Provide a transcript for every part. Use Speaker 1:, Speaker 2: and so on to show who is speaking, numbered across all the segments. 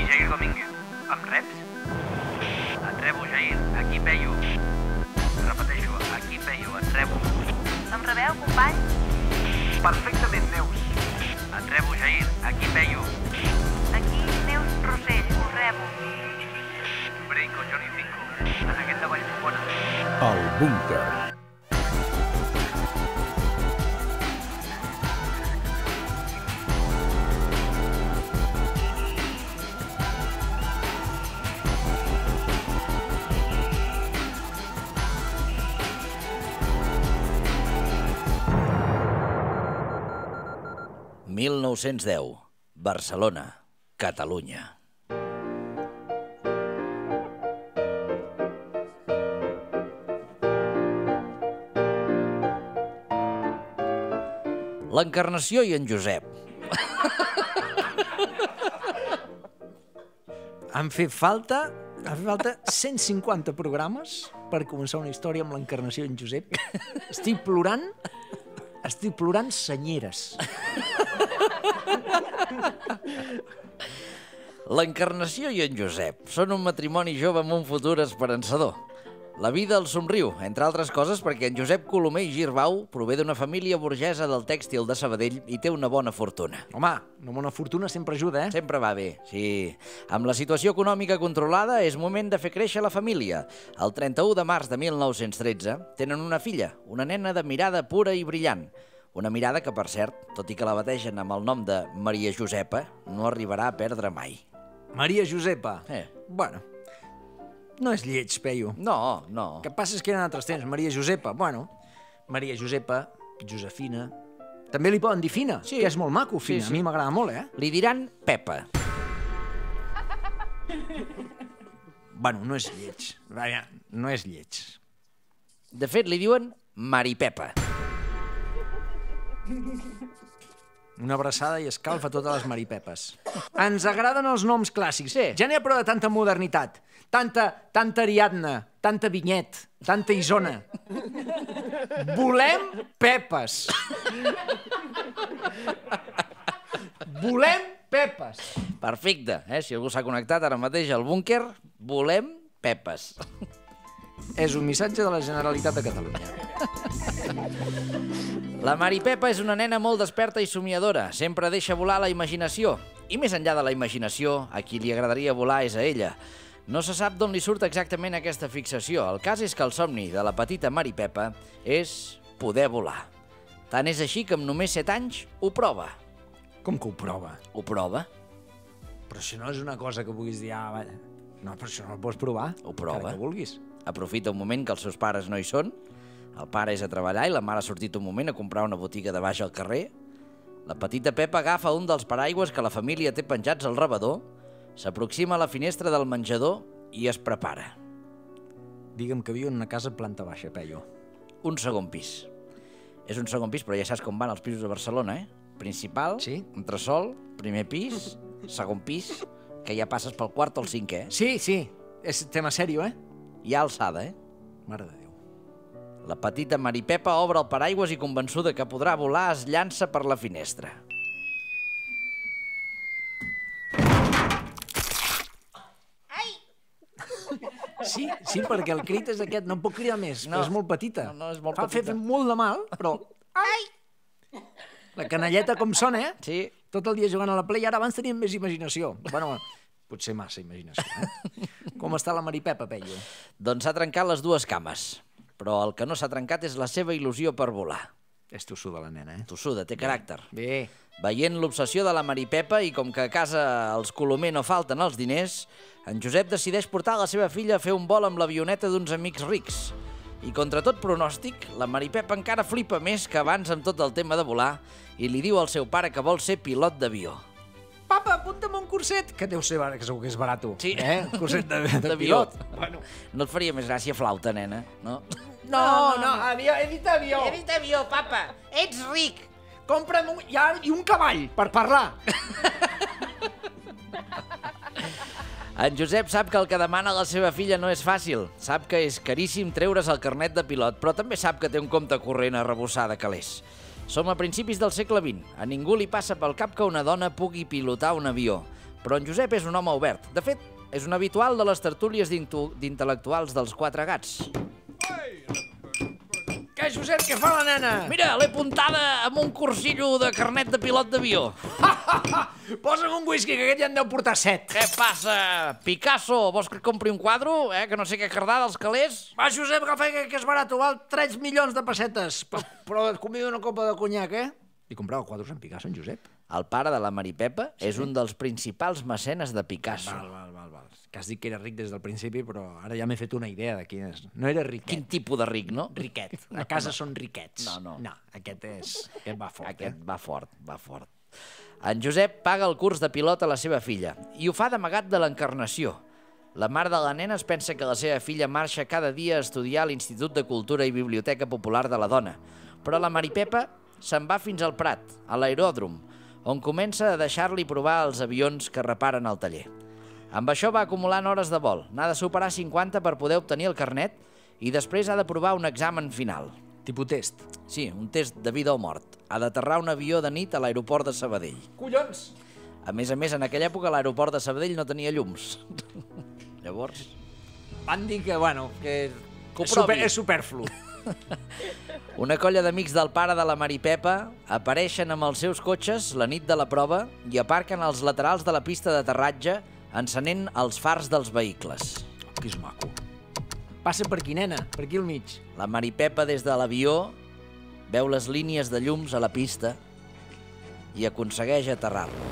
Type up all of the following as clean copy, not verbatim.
Speaker 1: Aquí Jair Domínguez. Em reps? Et rebo, Jair. Aquí Peyu. Repeteixo, aquí Peyu, et rebo.
Speaker 2: Em rebeu, company?
Speaker 1: Perfectament, Neus. Et rebo, Jair. Aquí Peyu.
Speaker 2: Aquí, Neus Rossell, us rebo.
Speaker 1: Breiko, Johnny Cinco. En aquest de Vallfogona.
Speaker 3: El búnquer.
Speaker 4: ...1910, Barcelona, Catalunya. L'Encarnació i en Josep.
Speaker 5: Han fet falta 150 programes per començar una història amb l'Encarnació i en Josep. Estic plorant senyeres.
Speaker 4: L'Encarnació i en Josep són un matrimoni jove amb un futur esperançador. La vida els somriu, entre altres coses perquè en Josep Colomer i Girbau prové d'una família burgesa del tèxtil de Sabadell i té una bona fortuna.
Speaker 5: Home, una bona fortuna sempre ajuda, eh?
Speaker 4: Sempre va bé, sí. Amb la situació econòmica controlada és moment de fer créixer la família. El 31 de març de 1913 tenen una filla, una nena de mirada pura i brillant. Una mirada que, per cert, tot i que la bategen amb el nom de Maria Josepa, no arribarà a perdre mai.
Speaker 5: Maria Josepa. Bueno, no és lleig, Peyu.
Speaker 4: No.
Speaker 5: El que passa és que eren altres temps. Maria Josepa, bueno, Maria Josepa, Josefina... També li poden dir Fina,
Speaker 4: Sí.
Speaker 5: que és molt maco, Fina.
Speaker 4: Sí.
Speaker 5: A mi m'agrada molt, eh?
Speaker 4: Li diran Pepa.
Speaker 5: Bueno, no és lleig. Vaja, no és lleig.
Speaker 4: De fet, li diuen Maripepa.
Speaker 5: Una abraçada i escalfa totes les maripepes. Ens agraden els noms clàssics.
Speaker 4: Sí.
Speaker 5: Ja n'hi ha prou de tanta modernitat. Tanta Ariadna, tanta Vinyet, tanta Isona. Volem pepes. Volem pepes.
Speaker 4: Perfecte, Si algú s'ha connectat ara mateix al búnquer, volem pepes.
Speaker 5: És un missatge de la Generalitat de Catalunya.
Speaker 4: La Maripepa és una nena molt desperta i somiadora. Sempre deixa volar la imaginació. I més enllà de la imaginació, a qui li agradaria volar és a ella. No se sap d'on li surt exactament aquesta fixació. El cas és que el somni de la petita Maripepa és poder volar. Tant és així que amb només 7 anys ho prova.
Speaker 5: Com que ho prova?
Speaker 4: Ho prova?
Speaker 5: Però això no és una cosa que puguis dir... Ah, vaja. No, però això no ho pots provar.
Speaker 4: Ho prova.
Speaker 5: Encara que vulguis.
Speaker 4: Aprofita un moment que els seus pares no hi són. El pare és a treballar i la mare ha sortit un moment a comprar una botiga de baix al carrer. La petita Pepa agafa un dels paraigües que la família té penjats al rebedor, s'aproxima a la finestra del menjador i es prepara.
Speaker 5: Digue'm que viu en una casa planta baixa, Peyu.
Speaker 4: Un segon pis. És un segon pis, però ja saps com van els pisos de Barcelona, Principal,
Speaker 5: Sí.
Speaker 4: entresòl, primer pis, segon pis, que ja passes pel quart o el cinquè,
Speaker 5: Sí. És tema sèrio,
Speaker 4: Hi ha alçada,
Speaker 5: Mare de Déu.
Speaker 4: La petita Maripepa obre el paraigües i, convençuda que podrà volar, es llança per la finestra.
Speaker 5: Sí, perquè el crit és aquest, no em puc cridar més,
Speaker 4: No.
Speaker 5: però és molt petita.
Speaker 4: No, és molt
Speaker 5: Fa
Speaker 4: petita.
Speaker 5: fer molt de mal, però... Ai! La canalleta com sona,
Speaker 4: Sí.
Speaker 5: Tot el dia jugant a la Play, ara abans teníem més imaginació. Bueno, potser massa imaginació, Com està la Maripepa, Peyu?
Speaker 4: Doncs s'ha trencat les dues cames, però el que no s'ha trencat és la seva il·lusió per volar.
Speaker 5: És tossuda la nena,
Speaker 4: Tossuda, té caràcter.
Speaker 5: Bé.
Speaker 4: Veient l'obsessió de la Maripepa i com que a casa als Colomer no falten els diners, en Josep decideix portar la seva filla a fer un vol amb l'avioneta d'uns amics rics. I contra tot pronòstic, la Maripepa encara flipa més que abans amb tot el tema de volar i li diu al seu pare que vol ser pilot d'avió.
Speaker 5: Papa, apunta'm un curset, que deu ser que segur que és barato.
Speaker 4: Sí.
Speaker 5: Un curset de
Speaker 4: D'avió.
Speaker 5: pilot. Bueno.
Speaker 4: No et faria més gràcia flauta, nena, no?
Speaker 5: No, avió, he dit avió.
Speaker 4: dit avió, papa. Ets ric.
Speaker 5: Compra'm i un cavall per parlar.
Speaker 4: En Josep sap que el que demana la seva filla no és fàcil. Sap que és caríssim treure's el carnet de pilot, però també sap que té un compte corrent arrebossar de calés. Som a principis del segle XX. A ningú li passa pel cap que una dona pugui pilotar un avió. Però en Josep és un home obert. De fet, és un habitual de les tertúlies d'intel·lectuals dels Quatre Gats.
Speaker 5: Què, Josep, què fa la nena?
Speaker 4: Mira, l'he puntada amb un cursillo de carnet de pilot d'avió.
Speaker 5: Posa'm un whisky, que aquest ja en deu portar 7.
Speaker 4: Què passa, Picasso? Vols que et compri un quadro? Que no sé què cardar dels calés?
Speaker 5: Va, Josep, agafa que és barat, val 3 milions de pessetes. Però et convido una copa de conyac, I comprava quadros en Picasso, en Josep?
Speaker 4: El pare de la Maripepa és un dels principals mecenes de Picasso.
Speaker 5: Val. Que has dit que era ric des del principi, però ara ja m'he fet una idea de quin és. No era riquet.
Speaker 4: Quin tipus de ric, no?
Speaker 5: Riquet. A casa són riquets.
Speaker 4: No.
Speaker 5: No, aquest va fort.
Speaker 4: Aquest va fort. En Josep paga el curs de pilot a la seva filla i ho fa d'amagat de l'Encarnació. La mare de la nena es pensa que la seva filla marxa cada dia a estudiar a l'Institut de Cultura i Biblioteca Popular de la Dona, però la Maripepa se'n va fins al Prat, a l'aeròdrom, on comença a deixar-li provar els avions que reparen al taller. Amb això va acumulant hores de vol. N'ha de superar 50 per poder obtenir el carnet i després ha de provar un examen final.
Speaker 5: Tipus test.
Speaker 4: Sí, un test de vida o mort. Ha d'aterrar un avió de nit a l'aeroport de Sabadell.
Speaker 5: Collons!
Speaker 4: A més, en aquella època l'aeroport de Sabadell no tenia llums. Llavors...
Speaker 5: Van dir que,
Speaker 4: ho provi.
Speaker 5: És superflu.
Speaker 4: Una colla d'amics del pare de la Maripepa apareixen amb els seus cotxes la nit de la prova i aparquen als laterals de la pista d'aterratge encenent els fars dels vehicles.
Speaker 5: Que és maco. Passa per aquí, nena, per aquí al mig.
Speaker 4: La Maripepa des de l'avió veu les línies de llums a la pista i aconsegueix aterrar-lo.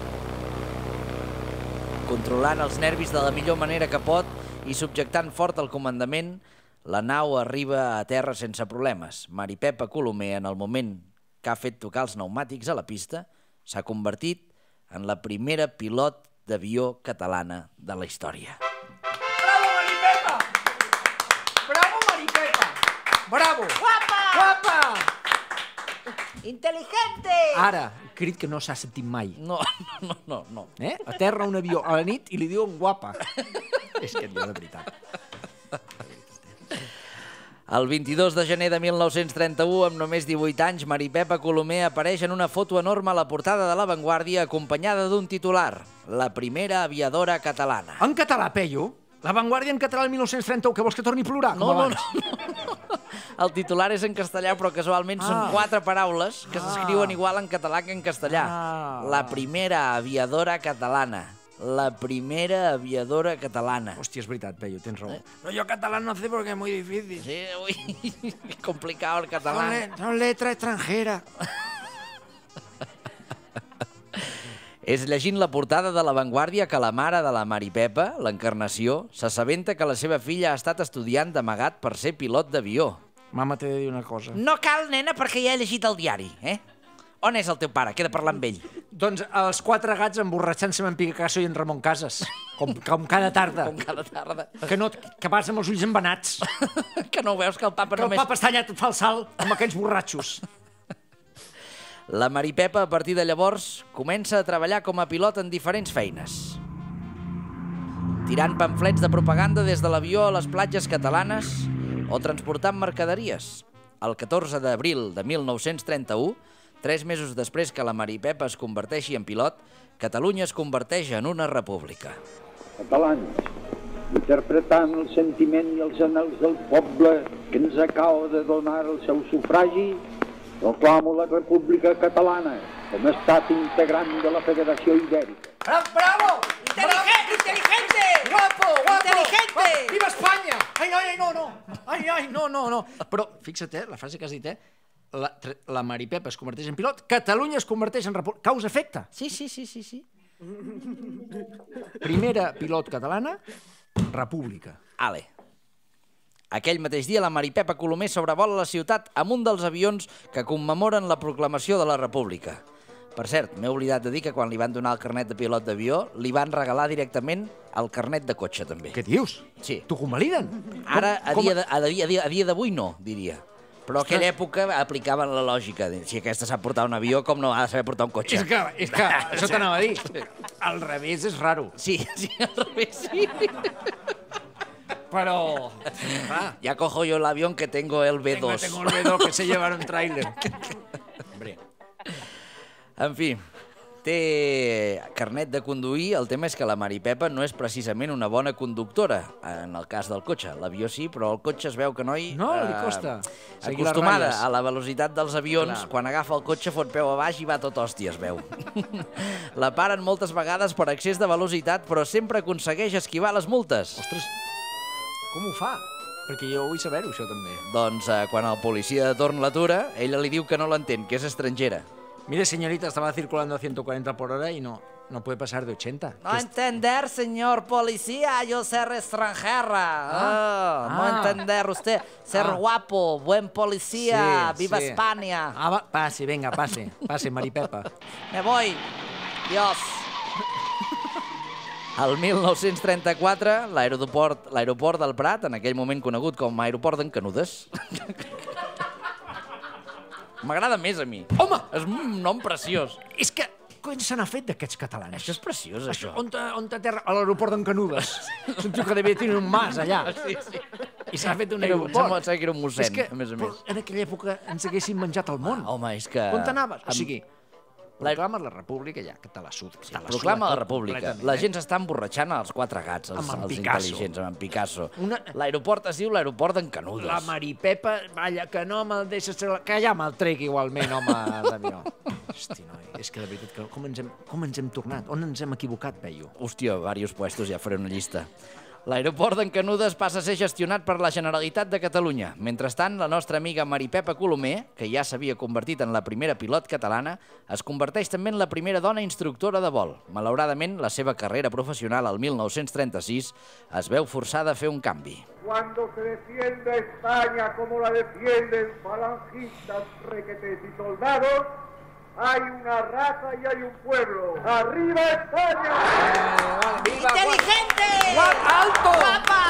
Speaker 4: Controlant els nervis de la millor manera que pot i subjectant fort el comandament, la nau arriba a terra sense problemes. Maripepa Colomer, en el moment que ha fet tocar els pneumàtics a la pista, s'ha convertit en la primera pilot d'avió catalana de la història.
Speaker 5: Bravo, Maripepa! Bravo, Maripepa! Bravo! Guapa!
Speaker 2: Inteligente!
Speaker 5: Ara, crit que no s'ha sentit mai.
Speaker 4: No.
Speaker 5: Aterra un avió a la nit i li diuen guapa. És que et diu de veritat.
Speaker 4: El 22 de gener de 1931, amb només 18 anys, Maripepa Colomer apareix en una foto enorme a la portada de La Vanguardia acompanyada d'un titular: la primera aviadora catalana.
Speaker 5: En català, Peyu? La Vanguardia en català el 1931, que vols que torni a plorar?
Speaker 4: No. El titular és en castellà, però casualment són 4 paraules que s'escriuen igual en català que en castellà. La primera aviadora catalana. La primera aviadora catalana.
Speaker 5: Hòstia, és veritat, Peyu, tens raó. Però jo català no sé perquè és molt difícil.
Speaker 4: Sí, uy, complicado el català.
Speaker 5: Son letra extranjera.
Speaker 4: És llegint la portada de La Vanguardia que la mare de la Maripepa, l'Encarnació, s'assabenta que la seva filla ha estat estudiant d'amagat per ser pilot d'avió.
Speaker 5: Mama, t'he de dir una cosa.
Speaker 4: No cal, nena, perquè ja he llegit el diari, On és el teu pare? Queda parlar amb ell.
Speaker 5: Doncs els 4 gats emborratxant-se amb en Picasso i en Ramon Casas. Com cada tarda.
Speaker 4: Com cada tarda.
Speaker 5: Que vas amb els ulls embenats.
Speaker 4: Que no ho veus, que el papa
Speaker 5: Que
Speaker 4: només...
Speaker 5: el papa està allà, et fa el salt amb aquells borratxos.
Speaker 4: La Maripepa, a partir de llavors, comença a treballar com a pilot en diferents feines. Tirant pamflets de propaganda des de l'avió a les platges catalanes o transportant mercaderies. El 14 d'abril de 1931, 3 mesos després que la Maripepa es converteixi en pilot, Catalunya es converteix en una república.
Speaker 3: Catalans, interpretant el sentiment i els anhels del poble que ens acaba de donar el seu sufragi, proclamo la República Catalana com a estat integrant de la Federació Ibèrica.
Speaker 5: Bravo!
Speaker 2: Inteligente!
Speaker 5: Guapo!
Speaker 2: Inteligente!
Speaker 5: Viva Espanya! Ai, no. Però, fixa't, la frase que has dit, la Maripepa es converteix en pilot, Catalunya es converteix en república. Causa-efecte.
Speaker 4: Sí.
Speaker 5: Primera pilot catalana, república.
Speaker 4: Ale. Aquell mateix dia, la Maripepa Colomer sobrevola la ciutat amb un dels avions que commemoren la proclamació de la República. Per cert, m'he oblidat de dir que quan li van donar el carnet de pilot d'avió, li van regalar directament el carnet de cotxe, també.
Speaker 5: Què dius?
Speaker 4: Sí.
Speaker 5: T'ho convaliden?
Speaker 4: Ara, a dia d'avui no, diria. Però a aquella època aplicaven la lògica. Si aquesta sap portar un avió, com no ha de saber portar un cotxe?
Speaker 5: És que això t'anava a dir. Al revés és raro.
Speaker 4: Sí, al revés sí.
Speaker 5: Pero...
Speaker 4: ya cojo yo el avión que tengo el B2.
Speaker 5: Tengo el B2 que se lleva en un tráiler. Hombre.
Speaker 4: En fi, Té carnet de conduir, el tema és que la Maripepa no és precisament una bona conductora, en el cas del cotxe. L'avió sí, però el cotxe es veu que noi...
Speaker 5: No, li costa seguir les
Speaker 4: acostumada
Speaker 5: ratlles.
Speaker 4: a la velocitat dels avions,
Speaker 5: Clar.
Speaker 4: quan agafa el cotxe fot peu a baix i va tot hòstia, es veu. La paren moltes vegades per excés de velocitat, però sempre aconsegueix esquivar les multes.
Speaker 5: Ostres, com ho fa? Perquè jo vull saber-ho, això, també.
Speaker 4: Doncs quan el policia de torn l'atura, ella li diu que no l'entén, que és estrangera.
Speaker 5: Mire, señorita, estaba circulando a 140 por hora y no puede pasar de 80.
Speaker 4: No entender, señor policía, yo ser extranjera. No entender usted, ser guapo, buen policía,
Speaker 5: Sí,
Speaker 4: viva
Speaker 5: sí.
Speaker 4: España.
Speaker 5: Pase, venga, pase, Maripepa.
Speaker 4: Me voy. Dios. El 1934, l'aeroport del Prat, en aquell moment conegut com a aeroport d'en Canudes. M'agrada més a mi.
Speaker 5: Home!
Speaker 4: És un nom preciós.
Speaker 5: És que, com se n'ha fet d'aquests catalans?
Speaker 4: Això és preciós, això.
Speaker 5: On t'aterra? A l'aeroport d'en Canudes. És un tio que devia tenir un mas allà.
Speaker 4: Sí, sí.
Speaker 5: I s'ha fet un
Speaker 4: Em
Speaker 5: aeroport.
Speaker 4: sembla que era un mossèn,
Speaker 5: És que,
Speaker 4: a més a més.
Speaker 5: en aquella època ens haguessin menjat el món.
Speaker 4: Home, és que...
Speaker 5: On t'anaves? O sigui, proclames la república ja, que te la suda.
Speaker 4: Proclama la república. La gent s'està emborratxant als quatre gats, els
Speaker 5: Amb en Picasso.
Speaker 4: intel·ligents, amb en Picasso.
Speaker 5: Una-
Speaker 4: L'aeroport es diu l'aeroport d'en Canudes.
Speaker 5: La Maripepa, vaja, que no me'l deixes... Que ja me'l trec igualment, home, d'avió. Hosti, noi, és que de veritat, que com ens hem tornat? On ens hem equivocat, Peyu?
Speaker 4: Hòstia, diversos puestos, ja faré una llista. L'aeroport d'en Canudes passa a ser gestionat per la Generalitat de Catalunya. Mentrestant, la nostra amiga Maripepa Colomer, que ja s'havia convertit en la primera pilot catalana, es converteix també en la primera dona instructora de vol. Malauradament, la seva carrera professional al 1936 es veu forçada a fer un canvi.
Speaker 6: Cuando se defiende España como la defienden falangistas, requetés y soldados, hay una raza y hay un pueblo. ¡Arriba España!
Speaker 2: ¡Inteligente!
Speaker 5: Alto!
Speaker 2: ¡Guapa!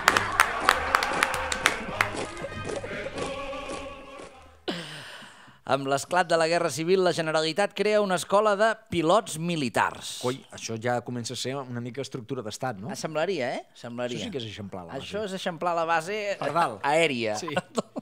Speaker 4: Amb l'esclat de la Guerra Civil, la Generalitat crea una escola de pilots militars.
Speaker 5: Coi, això ja comença a ser una mica estructura d'estat, no?
Speaker 4: Semblaria, eh? Semblaria.
Speaker 5: Això sí que és eixamplar la base.
Speaker 4: Això és eixamplar la base
Speaker 5: Per dalt.
Speaker 4: aèria.
Speaker 5: Sí.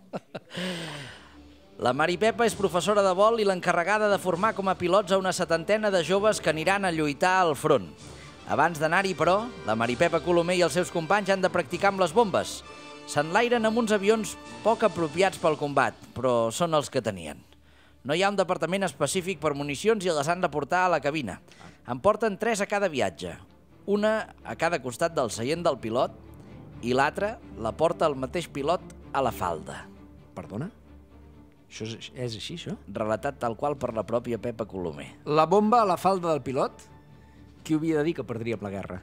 Speaker 4: La Maripepa és professora de vol i l'encarregada de formar com a pilots a una setantena de joves que aniran a lluitar al front. Abans d'anar-hi, però, la Maripepa Colomer i els seus companys han de practicar amb les bombes. S'enlairen amb uns avions poc apropiats pel combat, però són els que tenien. No hi ha un departament específic per municions i les han de portar a la cabina. En porten 3 a cada viatge. Una a cada costat del seient del pilot i l'altra la porta el mateix pilot a la falda.
Speaker 5: Perdona? Això és així, això?
Speaker 4: Relatat tal qual per la pròpia Pepa Colomer.
Speaker 5: La bomba a la falda del pilot? Qui havia de dir que perdria la guerra?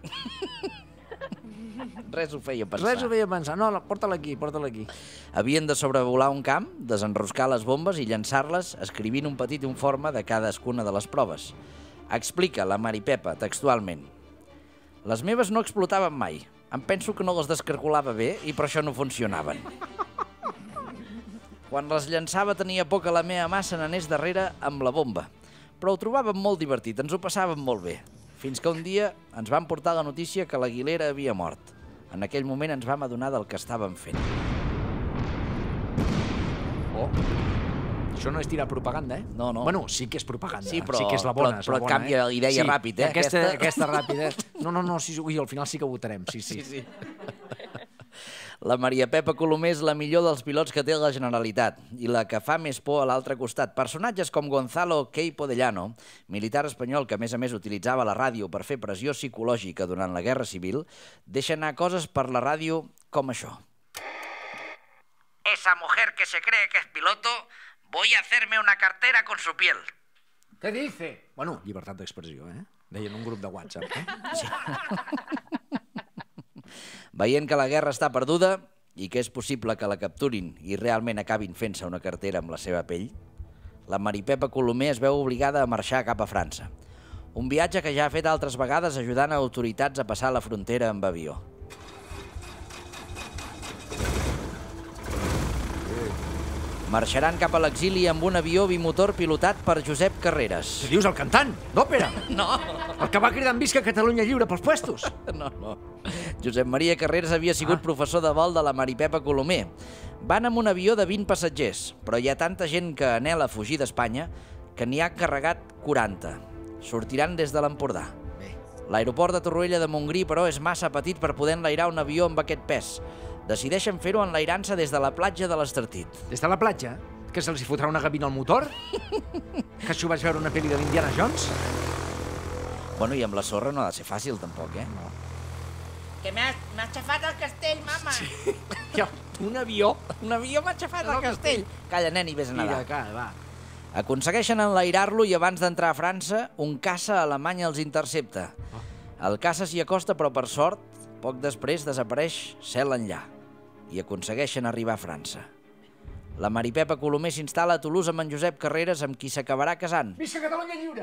Speaker 4: Res ho feia pensar.
Speaker 5: Res ho veia pensar. No, porta-la aquí, porta-la aquí.
Speaker 4: Havien de sobrevolar un camp, desenroscar les bombes i llançar-les escrivint un petit informe de cadascuna de les proves. Explica la Maripepa textualment. Les meves no explotaven mai. Em penso que no les descargolava bé i per això no funcionaven. Quan les llançava tenia por que la meva mà se n'anés darrere amb la bomba. Però ho trobàvem molt divertit, ens ho passàvem molt bé. Fins que un dia ens van portar la notícia que l'Aguilera havia mort. En aquell moment ens vam adonar del que estàvem fent.
Speaker 5: Oh. Això no és tirar propaganda, eh?
Speaker 4: No, no.
Speaker 5: Bueno, sí que és propaganda.
Speaker 4: Sí, però-
Speaker 5: sí que és la bona.
Speaker 4: però
Speaker 5: és la
Speaker 4: et
Speaker 5: bona,
Speaker 4: canvia l'idea ràpid, eh?
Speaker 5: Aquesta ràpida. No, sí, ui, al final sí que votarem, sí.
Speaker 4: Sí. La Maria Pepa Colomer és la millor dels pilots que té la Generalitat i la que fa més por a l'altre costat. Personatges com Gonzalo Queipo de Llano, militar espanyol que a més utilitzava la ràdio per fer pressió psicològica durant la Guerra Civil, deixa anar coses per la ràdio com això.
Speaker 1: Esa mujer que se cree que es piloto, voy a hacerme una cartera con su piel.
Speaker 5: Què dice? Bueno, llibertat d'expressió, eh? Deien un grup de WhatsApp, eh? Sí.
Speaker 4: Veient que la guerra està perduda i que és possible que la capturin i realment acabin fent-se una cartera amb la seva pell, la Maripepa Colomer es veu obligada a marxar cap a França. Un viatge que ja ha fet altres vegades ajudant a autoritats a passar la frontera amb avió. Marxaran cap a l'exili amb un avió bimotor pilotat per Josep Carreras.
Speaker 5: Què dius, el cantant d'òpera?
Speaker 4: No,
Speaker 5: El que va cridar en visca Catalunya Lliure pels puestos?
Speaker 4: no. Josep Maria Carreras havia sigut professor de vol de la Maripepa Colomer. Van amb un avió de 20 passatgers, però hi ha tanta gent que anhela fugir d'Espanya que n'hi ha carregat 40. sortiran des de l'Empordà. L'aeroport de Torroella de Montgrí, però, és massa petit per poder enlairar un avió amb aquest pes. Decideixen fer-ho enlairant-se des de la platja de l'Estartit.
Speaker 5: Des de la platja? Que se'ls hi fotrà una gavina al motor? Que això vaig veure una pel·li de l'Indiana Jones?
Speaker 4: Bueno, i amb la sorra no ha de ser fàcil, tampoc, eh? No.
Speaker 2: Que m'ha xafat el castell, mama. Sí.
Speaker 5: Un avió.
Speaker 4: Un avió m'ha xafat al castell. Calla, nen, i vés a nedar.
Speaker 5: Mira, va.
Speaker 4: Aconsegueixen enlairar-lo i abans d'entrar a França, un caça alemany els intercepta. El caça s'hi acosta, però per sort, poc després desapareix cel enllà i aconsegueixen arribar a França. La Maripepa Colomer s'instal·la a Toulouse amb en Josep Carreras, amb qui s'acabarà casant.
Speaker 5: Visca Catalunya lliure!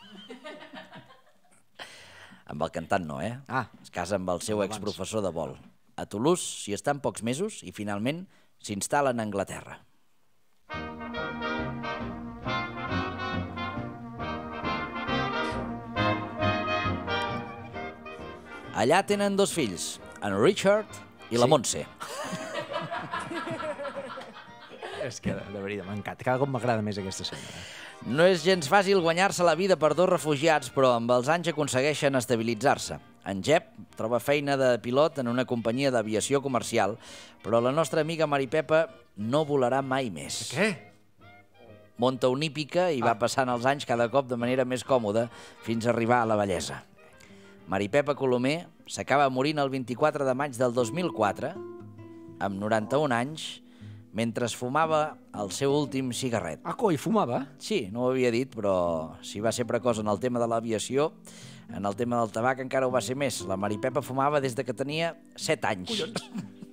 Speaker 4: Amb el cantant no, eh?
Speaker 5: Ah.
Speaker 4: Es casa amb el seu exprofessor de vol. A Toulouse s'hi estan pocs mesos i finalment s'instal·len a Anglaterra. Allà tenen dos fills, en Richard i la Montse.
Speaker 5: És que, de veritat, m'encanta. Cada cop m'agrada més aquesta senyora.
Speaker 4: No és gens fàcil guanyar-se la vida per dos refugiats, però amb els anys aconsegueixen estabilitzar-se. En Jep troba feina de pilot en una companyia d'aviació comercial, però la nostra amiga Maripepa no volarà mai més.
Speaker 5: Què?
Speaker 4: Monta un hípica i va passant els anys cada cop de manera més còmoda fins a arribar a la vellesa. Maripepa Colomer s'acaba morint el 24 de maig del 2004, amb 91 anys, mentre fumava el seu últim cigarret.
Speaker 5: Ah, coi, fumava?
Speaker 4: Sí, no ho havia dit, però si va ser precoç en el tema de l'aviació, en el tema del tabac encara ho va ser més. La Maripepa fumava des de que tenia 7 anys.
Speaker 5: Collons.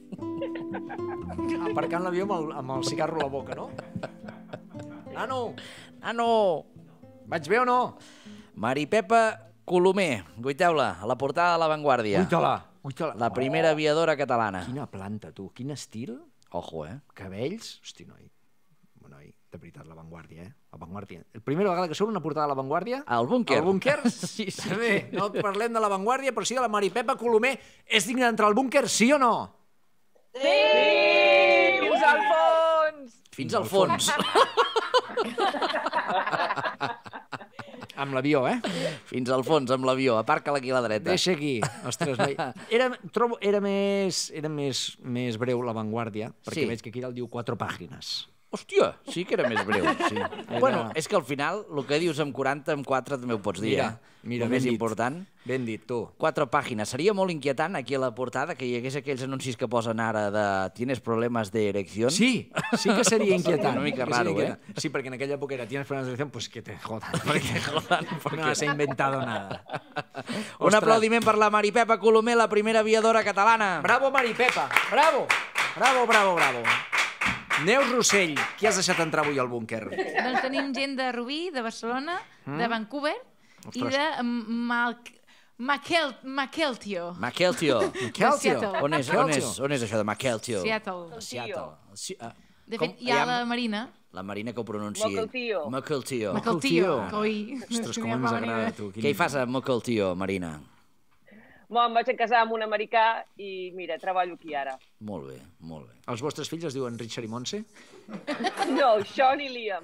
Speaker 5: Aparcant l'avió amb el cigarro a la boca, no? Nano!
Speaker 4: Nano!
Speaker 5: Vaig bé o no?
Speaker 4: Maripepa Colomer, guaiteu-la, a la portada de La Vanguardia.
Speaker 5: Uita-la.
Speaker 4: La primera aviadora catalana.
Speaker 5: Quina planta, tu. Quin estil.
Speaker 4: Ojo, eh?
Speaker 5: Cabells. Hosti, noi. Noi, de veritat, La Vanguardia, eh? La Vanguardia. La primera vegada que surt una portada de La Vanguardia...
Speaker 4: Al búnquer.
Speaker 5: Al búnquer?
Speaker 4: Sí.
Speaker 5: Bé, no parlem de La Vanguardia, però sí de la Maripepa Colomer. És digne d'entrar al búnquer, sí o no?
Speaker 7: Sí! Fins al fons!
Speaker 4: Fins al fons.
Speaker 5: Amb l'avió, eh?
Speaker 4: Fins al fons, amb l'avió. Aparca-la aquí a la dreta.
Speaker 5: Deixa aquí. Ostres, noi. Era més breu La Vanguardia, perquè veig que aquí el diu 4 pàgines.
Speaker 4: Hòstia, sí que era més breu, sí. Bueno, és que al final, el que dius amb 40, amb 4 també ho pots dir,
Speaker 5: Mira,
Speaker 4: el més important.
Speaker 5: Ben dit, tu.
Speaker 4: 4 pàgines. Seria molt inquietant aquí a la portada que hi hagués aquells anuncis que posen ara de ¿tienes problemas de erección?
Speaker 5: Sí que seria inquietant.
Speaker 4: Una mica raro, eh?
Speaker 5: Sí, perquè en aquella època era ¿tienes problemas de erección? Pues que te jodan. No s'ha inventado nada.
Speaker 4: Un aplaudiment per la Maripepa Colomer, la primera aviadora catalana.
Speaker 5: Bravo, Maripepa. Bravo. Bravo. Neus Rossell, qui has deixat entrar avui al búnquer?
Speaker 8: Doncs tenim gent de Rubí, de Barcelona, de Vancouver i de Makeltio.
Speaker 4: On és això de Makeltio?
Speaker 8: Seattle. De fet,
Speaker 4: Com?
Speaker 8: hi ha la Marina.
Speaker 4: La Marina que ho pronuncia.
Speaker 7: Mokeltio.
Speaker 4: Mokeltio.
Speaker 5: Ostres, com ens agrada, tu.
Speaker 4: Què hi fas a Mokeltio, Marina?
Speaker 7: Em vaig casar amb un americà i, mira, treballo aquí ara.
Speaker 4: Molt bé, molt bé.
Speaker 5: Els vostres fills es diuen Richard i Montse?
Speaker 7: No, Sean i Liam.